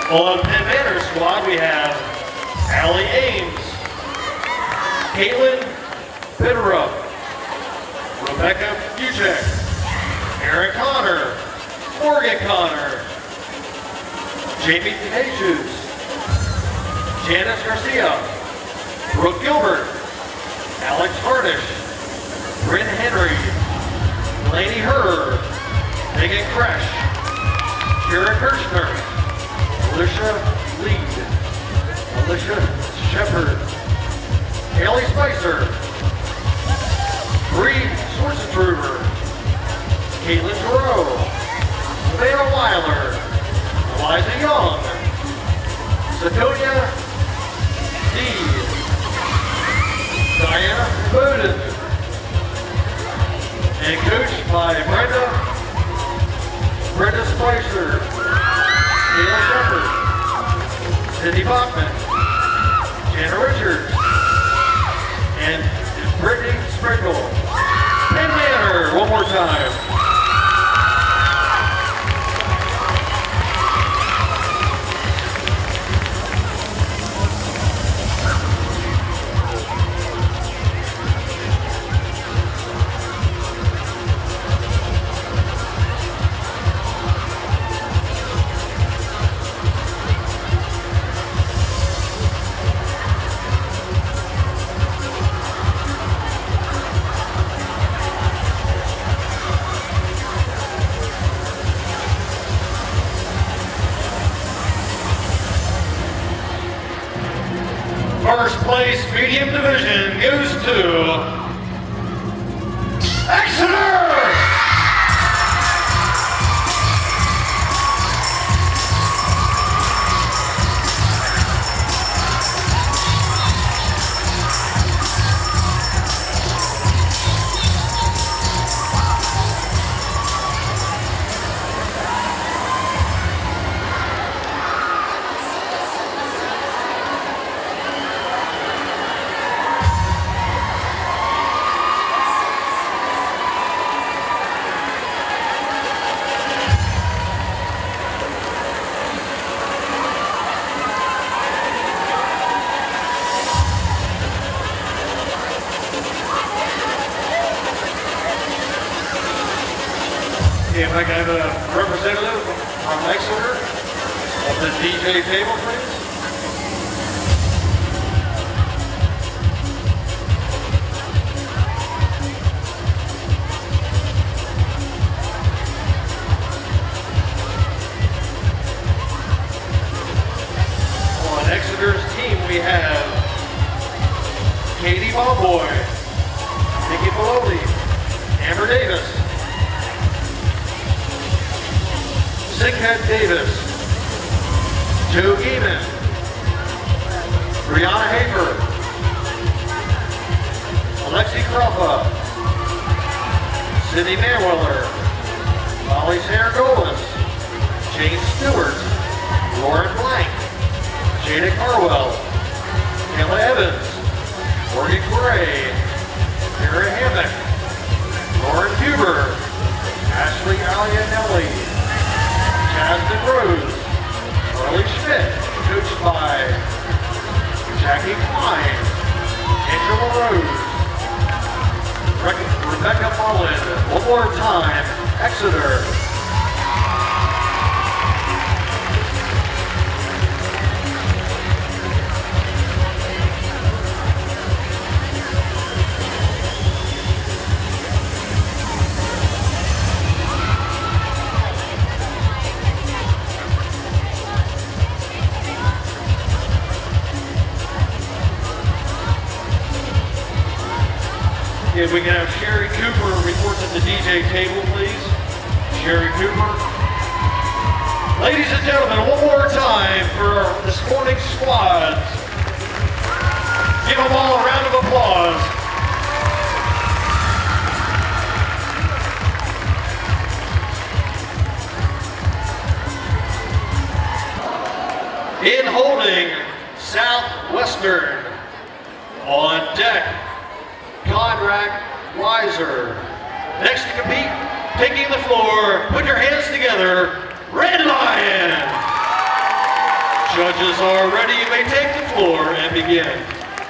On Penn Manor squad, we have Allie Ames, Caitlin Bitterup, Rebecca Buchek, Aaron Connor, Morgan Connor, Jamie Jesus, Janice Garcia, Brooke Gilbert, Alex Hardish, Bryn Henry, Lainey Herr, Megan Kresh, Kara Kirchner, Alicia Lead, Alicia Shepard, Haley Spicer, Bree Schwartzentruber, Caitlin Giroux, Savannah Weiler, Eliza Young, Satonia Deed, Diana Bowden, and coached by Brenda Spicer, Taylor Shepard, Cindy Bachman, Jana Richards, and Brittany Sprinkle. Penn Manor, one more time. First place medium division goes to Exeter! If I can have a representative from Exeter of the DJ table, please. On Exeter's team, we have Katie Ballboy, Nikki Maloney, Amber Davis, Sighead Davis, Joe Geeman, Brianna Hafer, Alexi Kralpa, Cindy Manweller, Molly Saragolis, Jane Stewart, Lauren Blank, Jada Carwell, Kayla Evans, Morgan Gray, Kara Hammock, Lauren Huber, Ashley Alianelli, Jasmine Rose, Charlie Schmidt, coached by Jackie Klein, Angela Rose, Rebecca Mullen, one more time, Exeter. If we can have Sherry Cooper report to the DJ table, please. Sherry Cooper. Ladies and gentlemen, one more time for this morning's squads. Give them all a round of applause. In holding, Southwestern. On deck, Conrad Weiser. Next to compete, taking the floor, put your hands together, Red Lion. Judges are ready. You may take the floor and begin.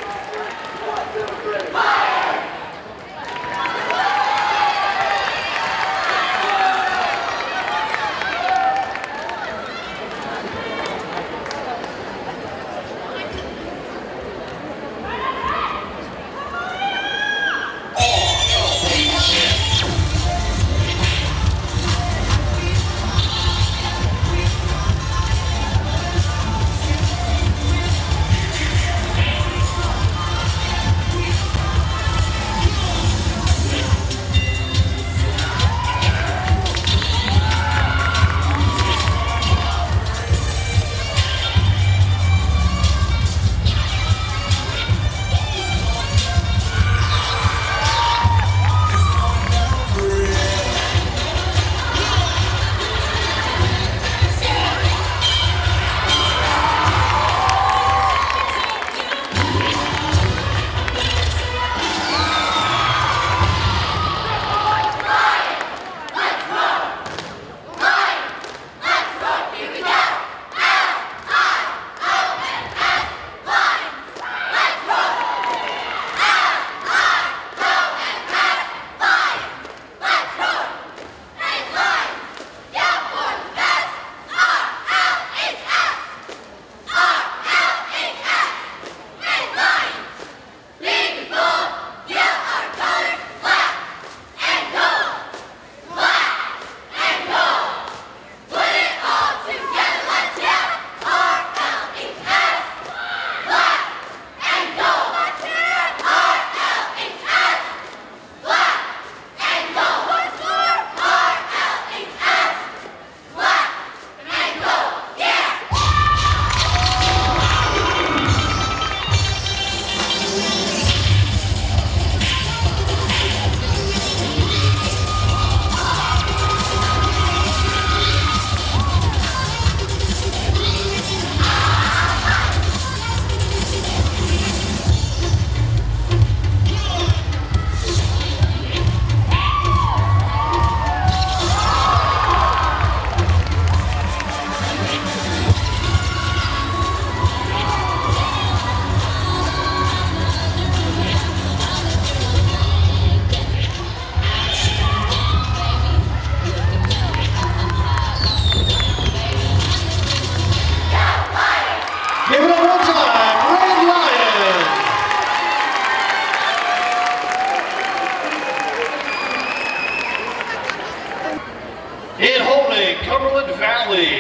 In holding, Cumberland Valley.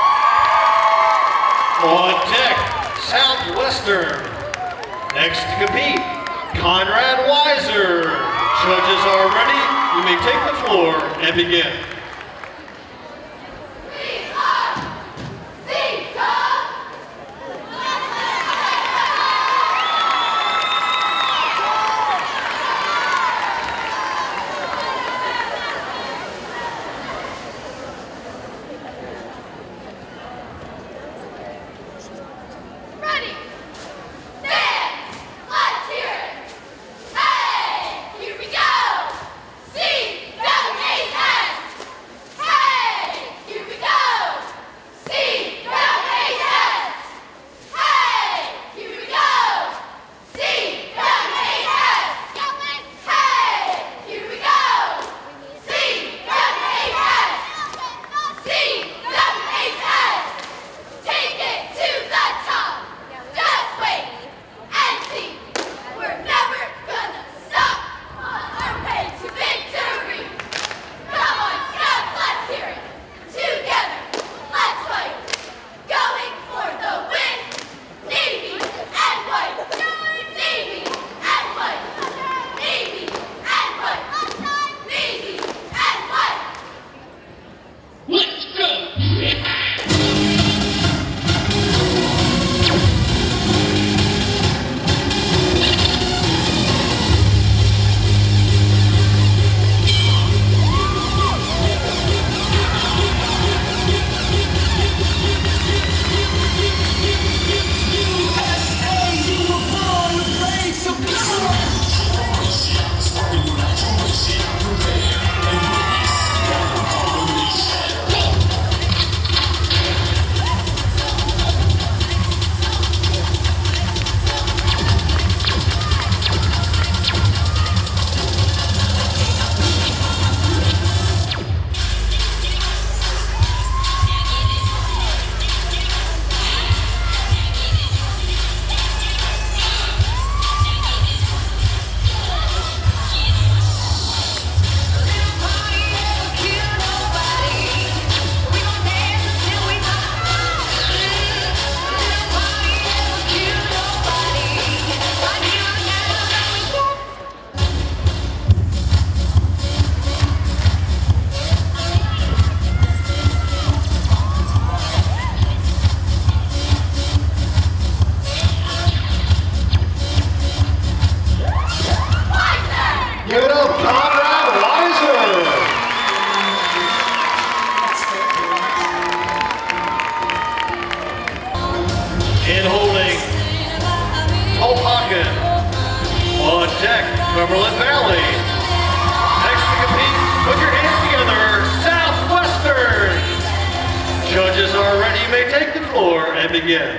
On deck, Southwestern. Next to compete, Conrad Weiser. Judges are ready. You may take the floor and begin. Give it up, Conrad Weiser. In holding, Hoboken. On deck, Cumberland Valley. Next to compete, put your hands together, Southwestern. Judges are ready, you may take the floor and begin.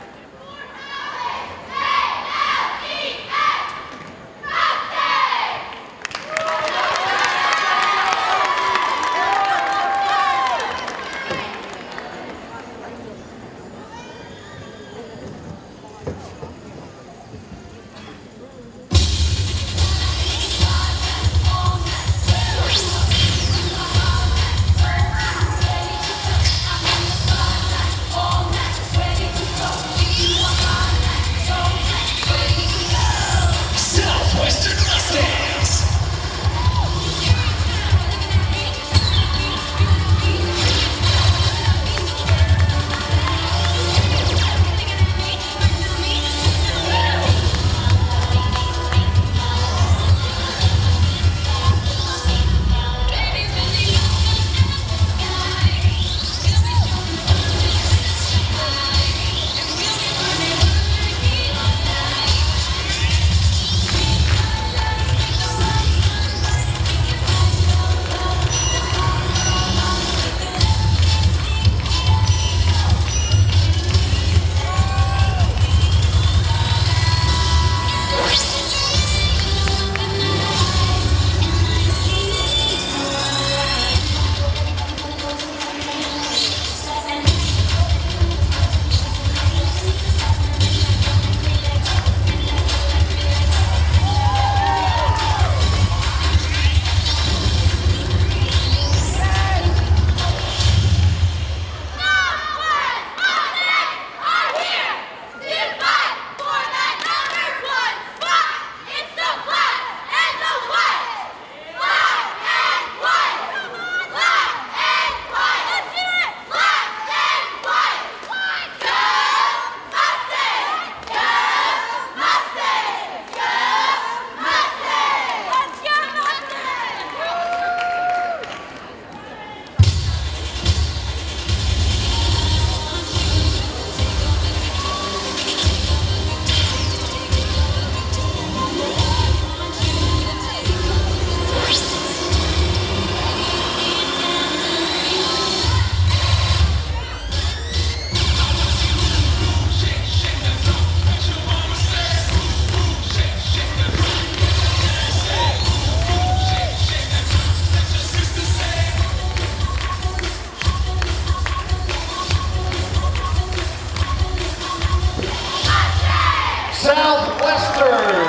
Southwestern.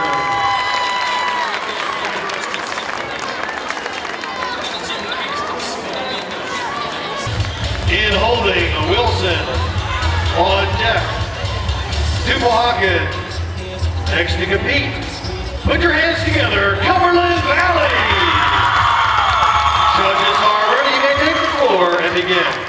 In holding, Wilson. On deck, Dubohagen. Next to compete, put your hands together, Cumberland Valley. Judges are ready, you may take the floor and begin.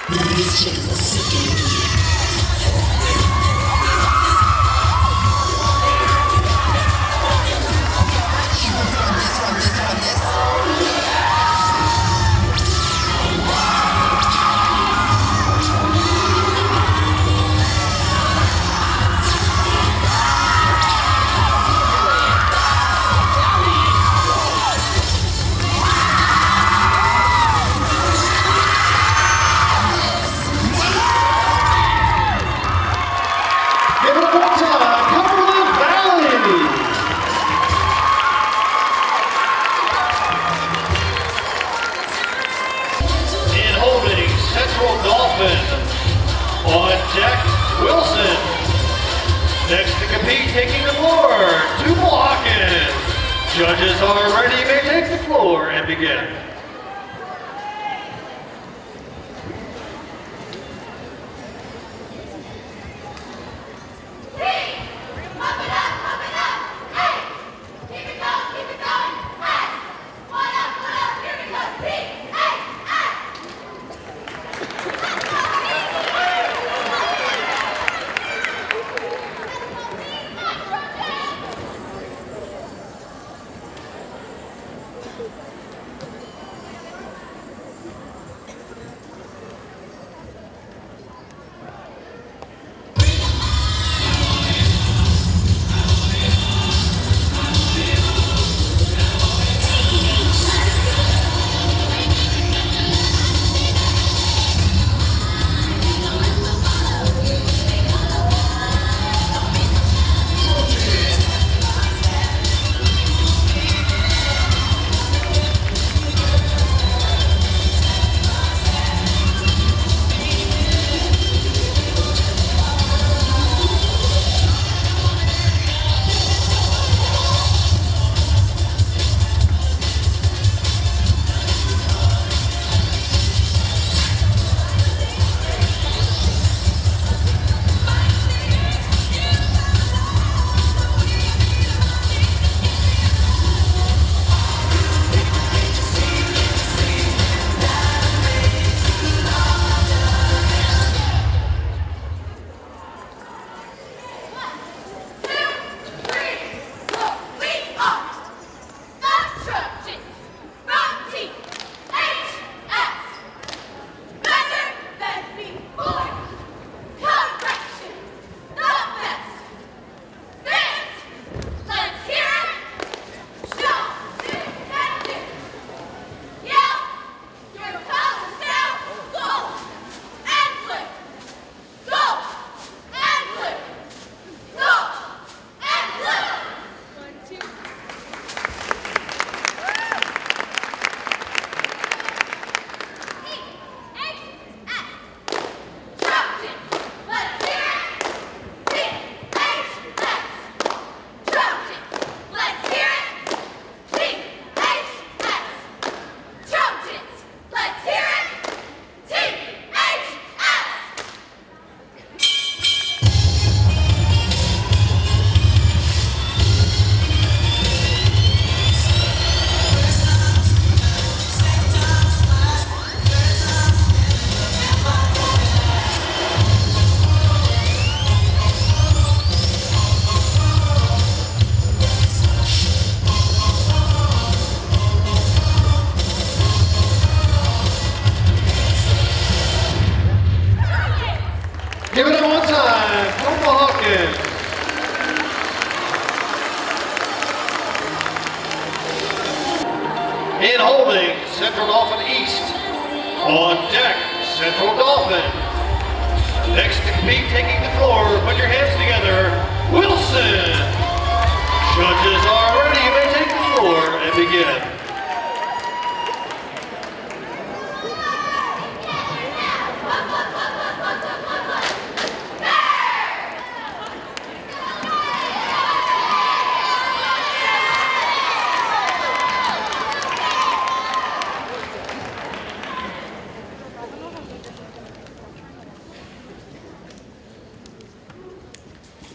This shit is a sickening beat. On deck, Wilson. Next to compete, taking the floor, Tubal Hawkins. Judges are ready, may take the floor and begin. Give it up one time, Tubal Hawkins. In holding, Central Dolphin East. On deck, Central Dolphin. Next to compete, taking the floor, put your hands together, Wilson. Judges are ready, you may take the floor and begin.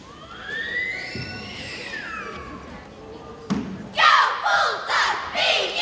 Go Bulldogs!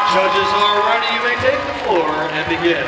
Judges are ready. You may take the floor and begin.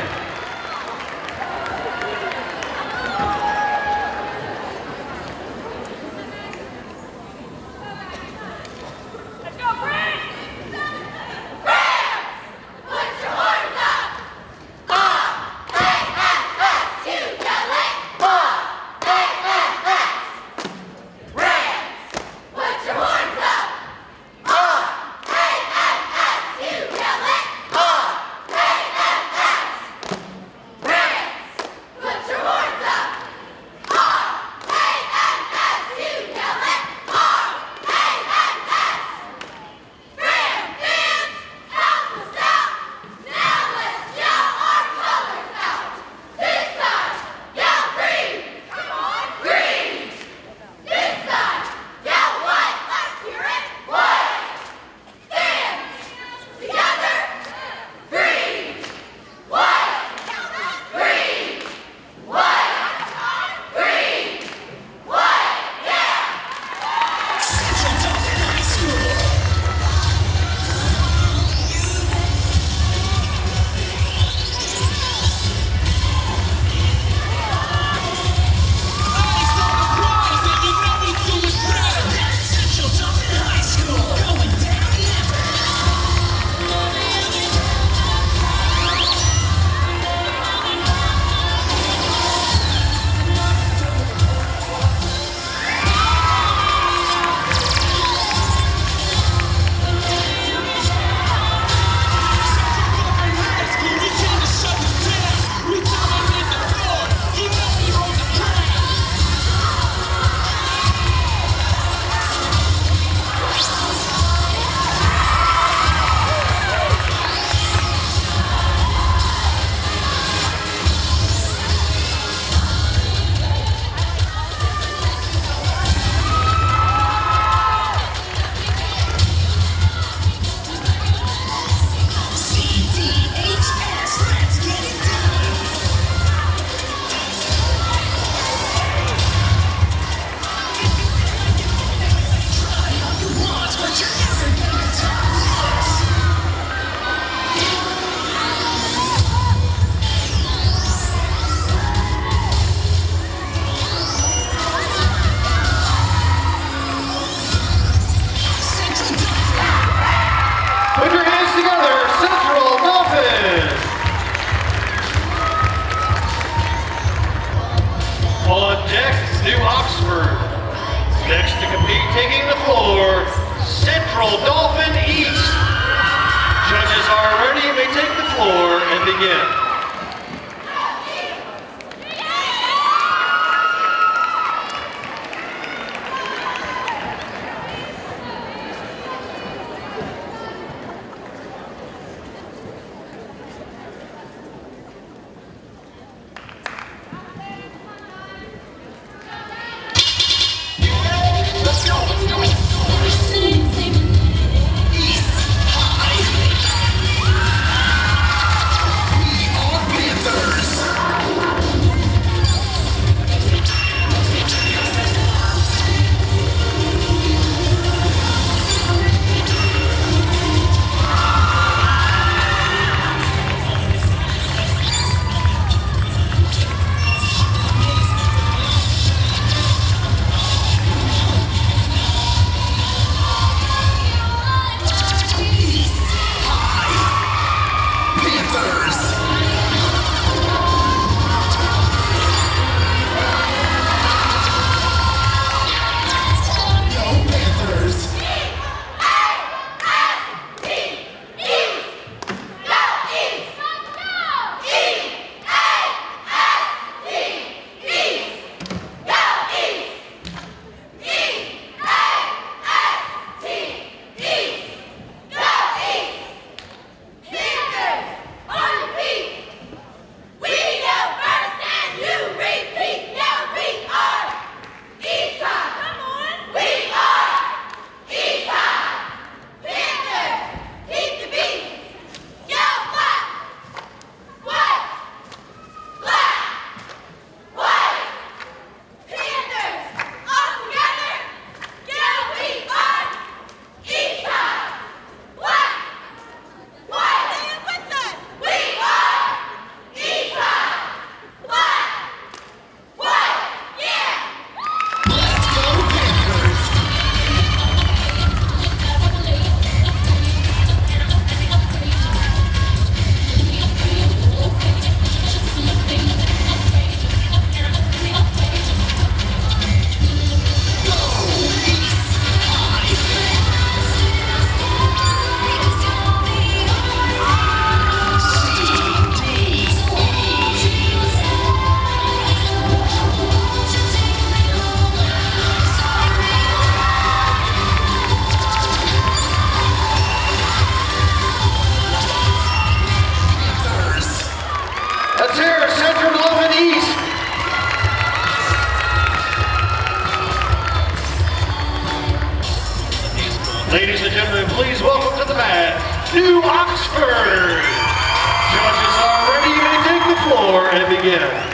New Oxford. Next to compete, taking the floor, Central Dauphin East. Judges are ready. You may take the floor and begin. We New Oxford. Judges are ready. You may take the floor and begin.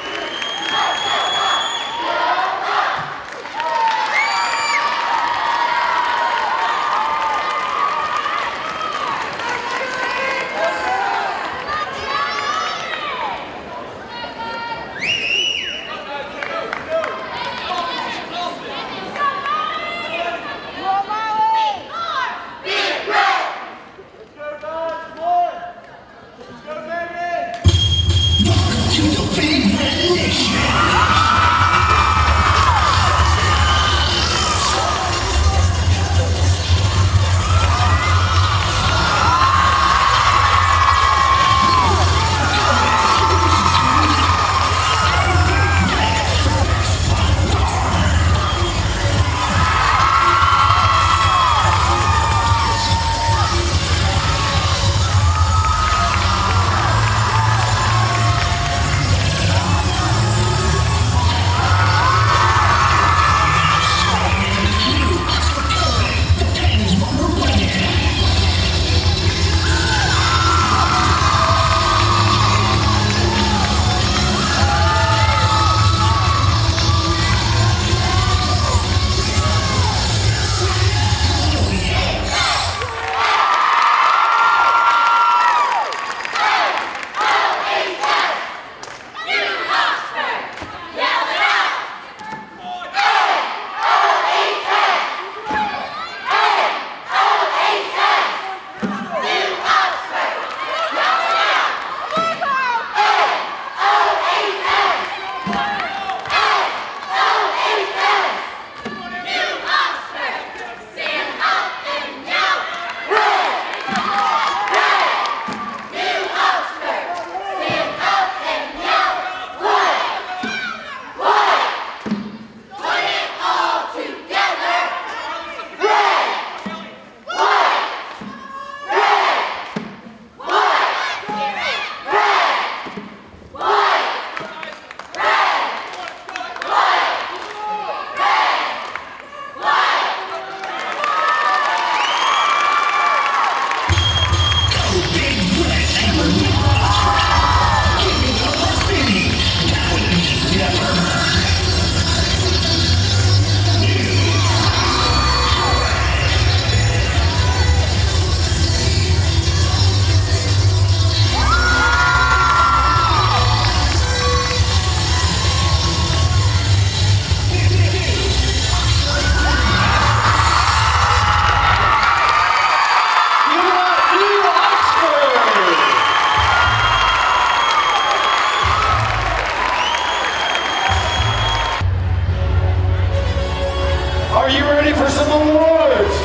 Are you ready for some awards?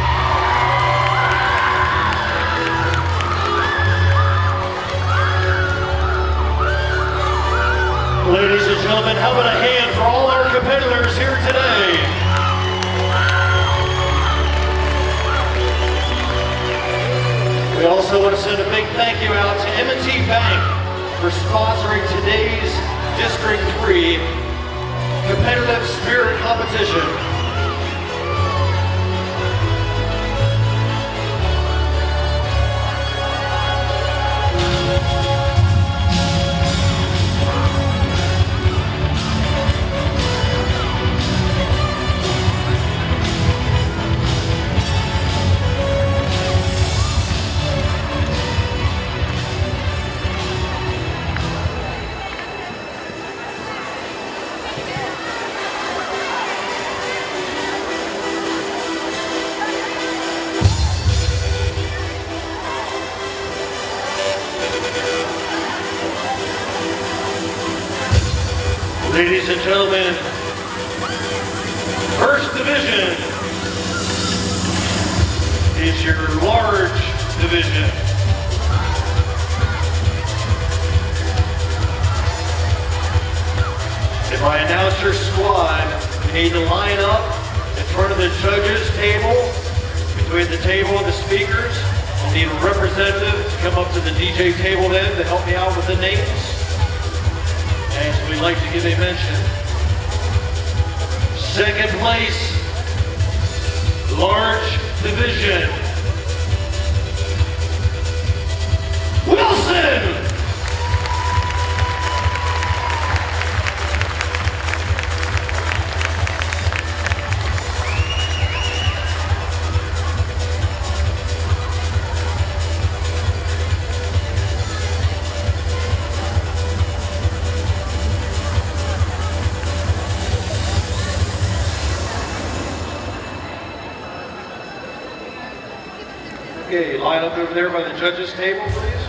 Ladies and gentlemen, how about a hand for all our competitors here today? We also want to send a big thank you out to M&T Bank for sponsoring today's District 3 Competitive Spirit Competition. Ladies and gentlemen, First Division is your large division. If I announce your squad, you need to line up in front of the judges' table, between the table and the speakers. I'll need a representative to come up to the DJ table then to help me out with the names. And we'd like to give a mention. Second place, large division. Valley, line up over there by the judges' table, please.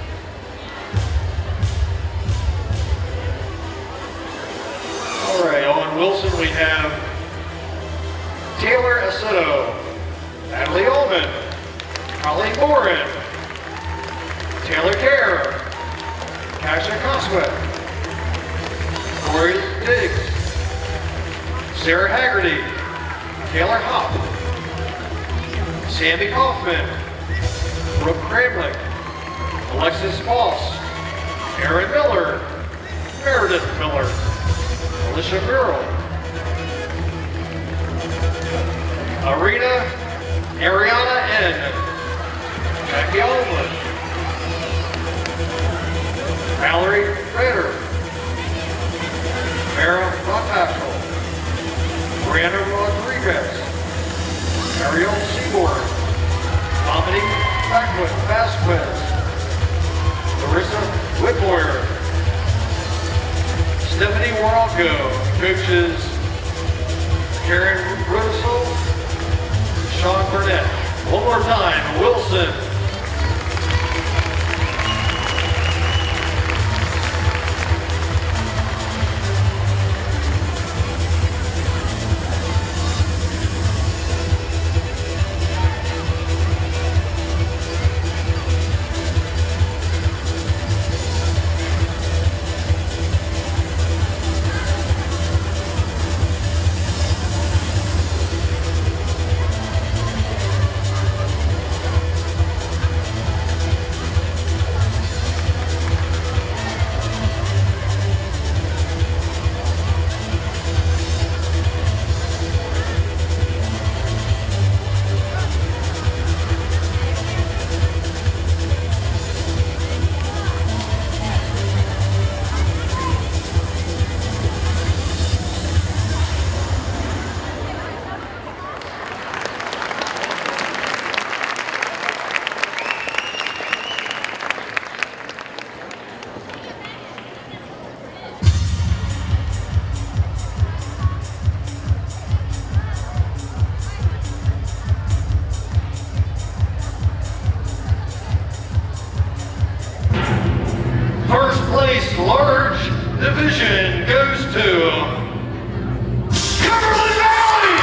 All right, on Wilson we have Taylor Aceto, Natalie Ullman, Holly Morin, Taylor Kerr, Kasha Coswell, Corey Diggs, Sarah Haggerty, Taylor Hopp, Sammy Kaufman, Brooke Kramlich, Alexis Moss, Aaron Miller, Meredith Miller, Alicia Burrow, Ariana N, Jackie Allwood, Mallory Rader, Mara Rotaschel, Brianna Rodriguez, Ariel Seymour, Dominique Vasquez, Larissa Whitmore, Stephanie Waralko, coaches Karen Rudisell, Sean Burnett. One more time, Wilson. Large division goes to Cumberland Valley!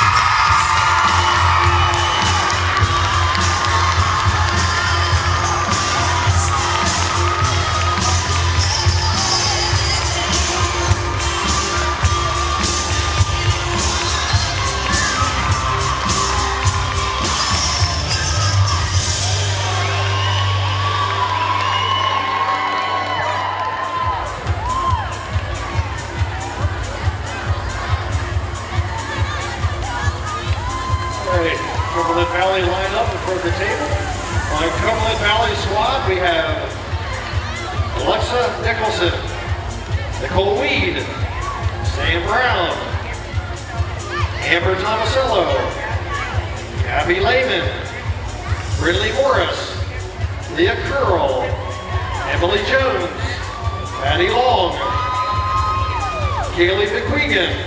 Cumberland Valley line up in front of the table. On Cumberland Valley squad, we have Alexa Nicholson, Nicole Weed, Sam Brown, Amber Tomasello, Abby Lehman, Ridley Morris, Leah Curl, Emily Jones, Patty Long, Kaylee McQuegan,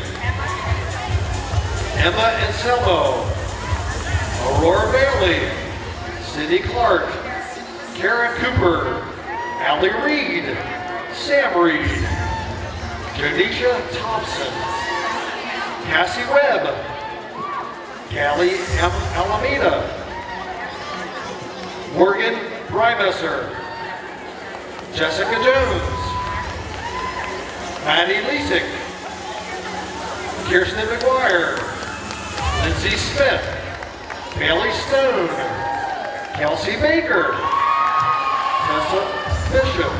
Emma Anselmo, Aurora Bailey, Cindy Clark, Karen Cooper, Allie Reed, Sam Reed, Janisha Thompson, Cassie Webb, Callie Alameda, Morgan Brymesser, Jessica Jones, Maddie Leasick, Kirsten McGuire, Lindsay Smith, Bailey Stone, Kelsey Baker, Tessa Bishop,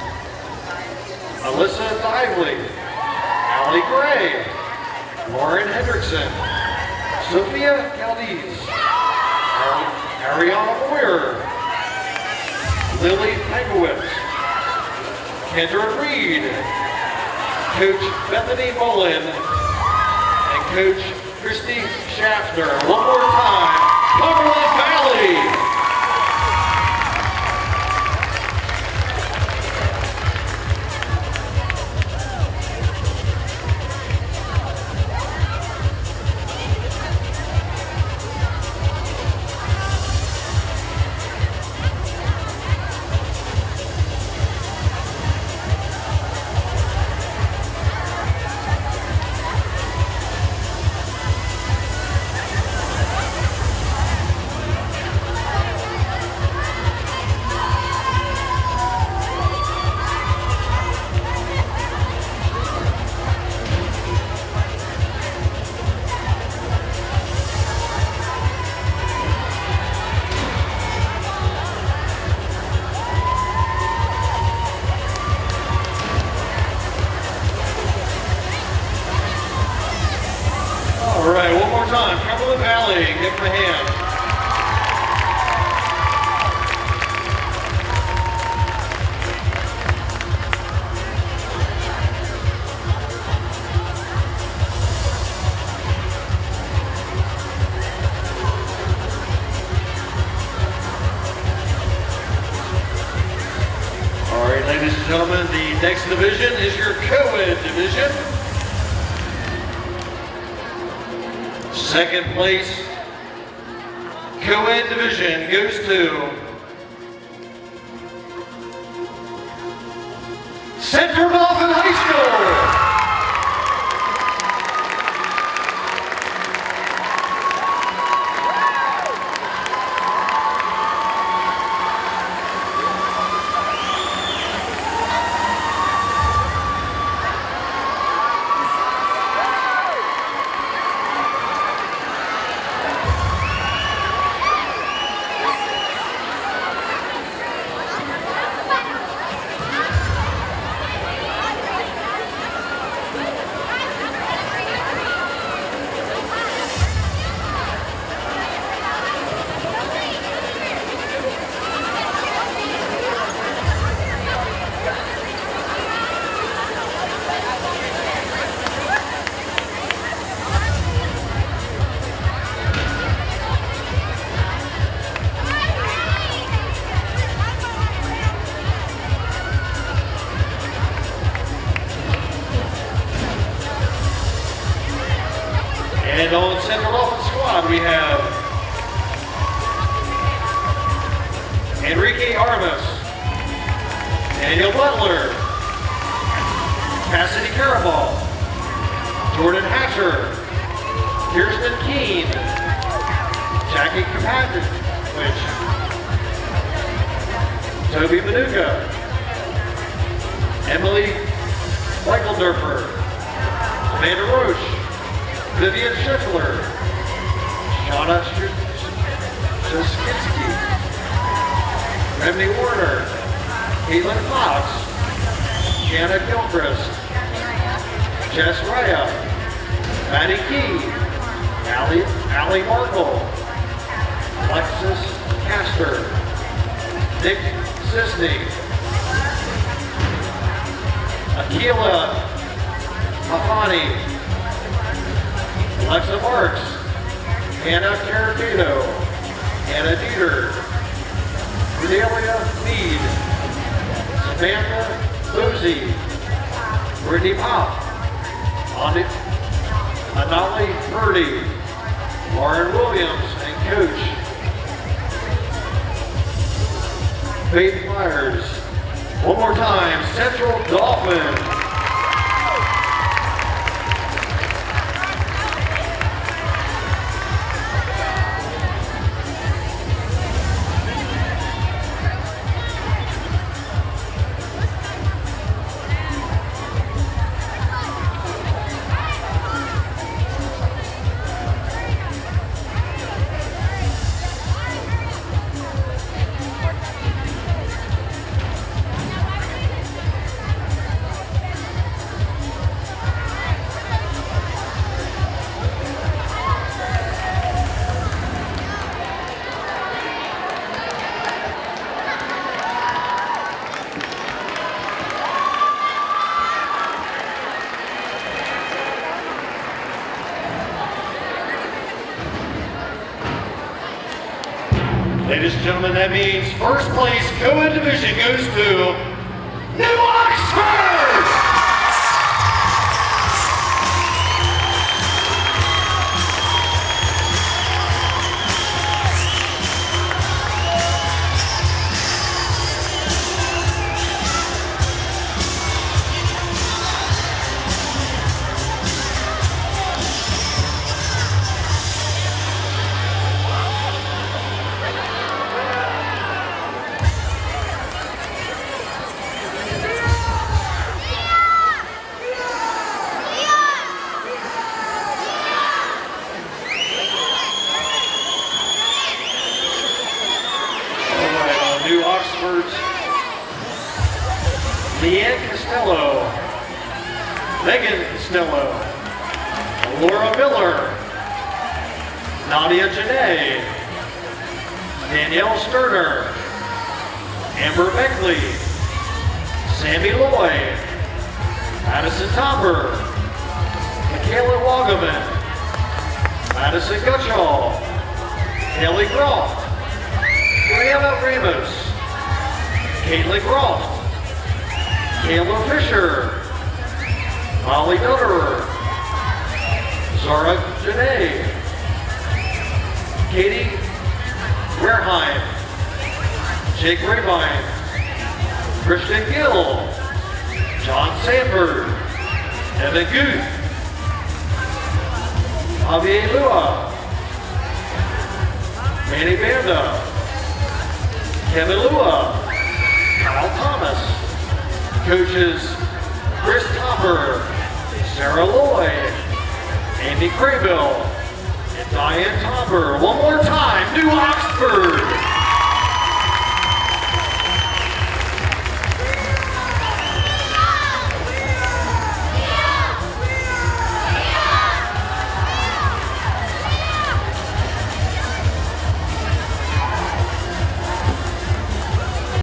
Alyssa Dively, Allie Gray, Lauren Hendrickson, Sophia Caldiz, Ariana Boyer, Lily Pankowitz, Kendra Reed, Coach Bethany Mullen, and Coach Christy Schaffner. One more time, Cumberland Valley. right, ladies and gentlemen, the next division is your co-ed division. Second place co-ed division goes to Central Dauphin High School. And on Central Dauphin squad, we have Enrique Armas, Daniel Butler, Cassidy Caraval, Jordan Hatcher, Kirsten Keene, Jackie Kapatwich, Toby Manuka, Emily Weicheldorfer, Amanda Roche, Vivian Schiffler, Shauna Szyskinsky, Remney Warner, Caitlin Fox, Jana Gilchrist, Jess Raya, Maddie Key, Allie Markle, Alexis Castor, Nick Sisney, Akila Mahani, Alexa Marks, Anna Caracano, Anna Dieter, Cordelia Mead, Samantha Boozy, Brittany Pop, Anali Purdy, Lauren Williams, and Coach Faith Myers. One more time, Central Dauphin. Ladies and gentlemen, that means first place co-ed division goes to New Oxford! New Oxford's Leanne Costello, Megan Costello, Laura Miller, Nadia Janae, Danielle Sterner, Amber Beckley, Sammy Lloyd, Madison Topper, Michaela Wagaman, Madison Gutschall, Kelly Groff, Brianna Ramos, Caitlin Groff, Kayla Fisher, Molly Dutterer, Zara Janae, Katie Wareheim, Jake Rabine, Christian Gill, John Sanford, Evan Guth, Javier Lua, Manny Banda, Kevin Lua, Kyle Thomas, coaches Chris Topper, Sarah Lloyd, Andy Craybill, and Diane Topper. One more time, New Oxford.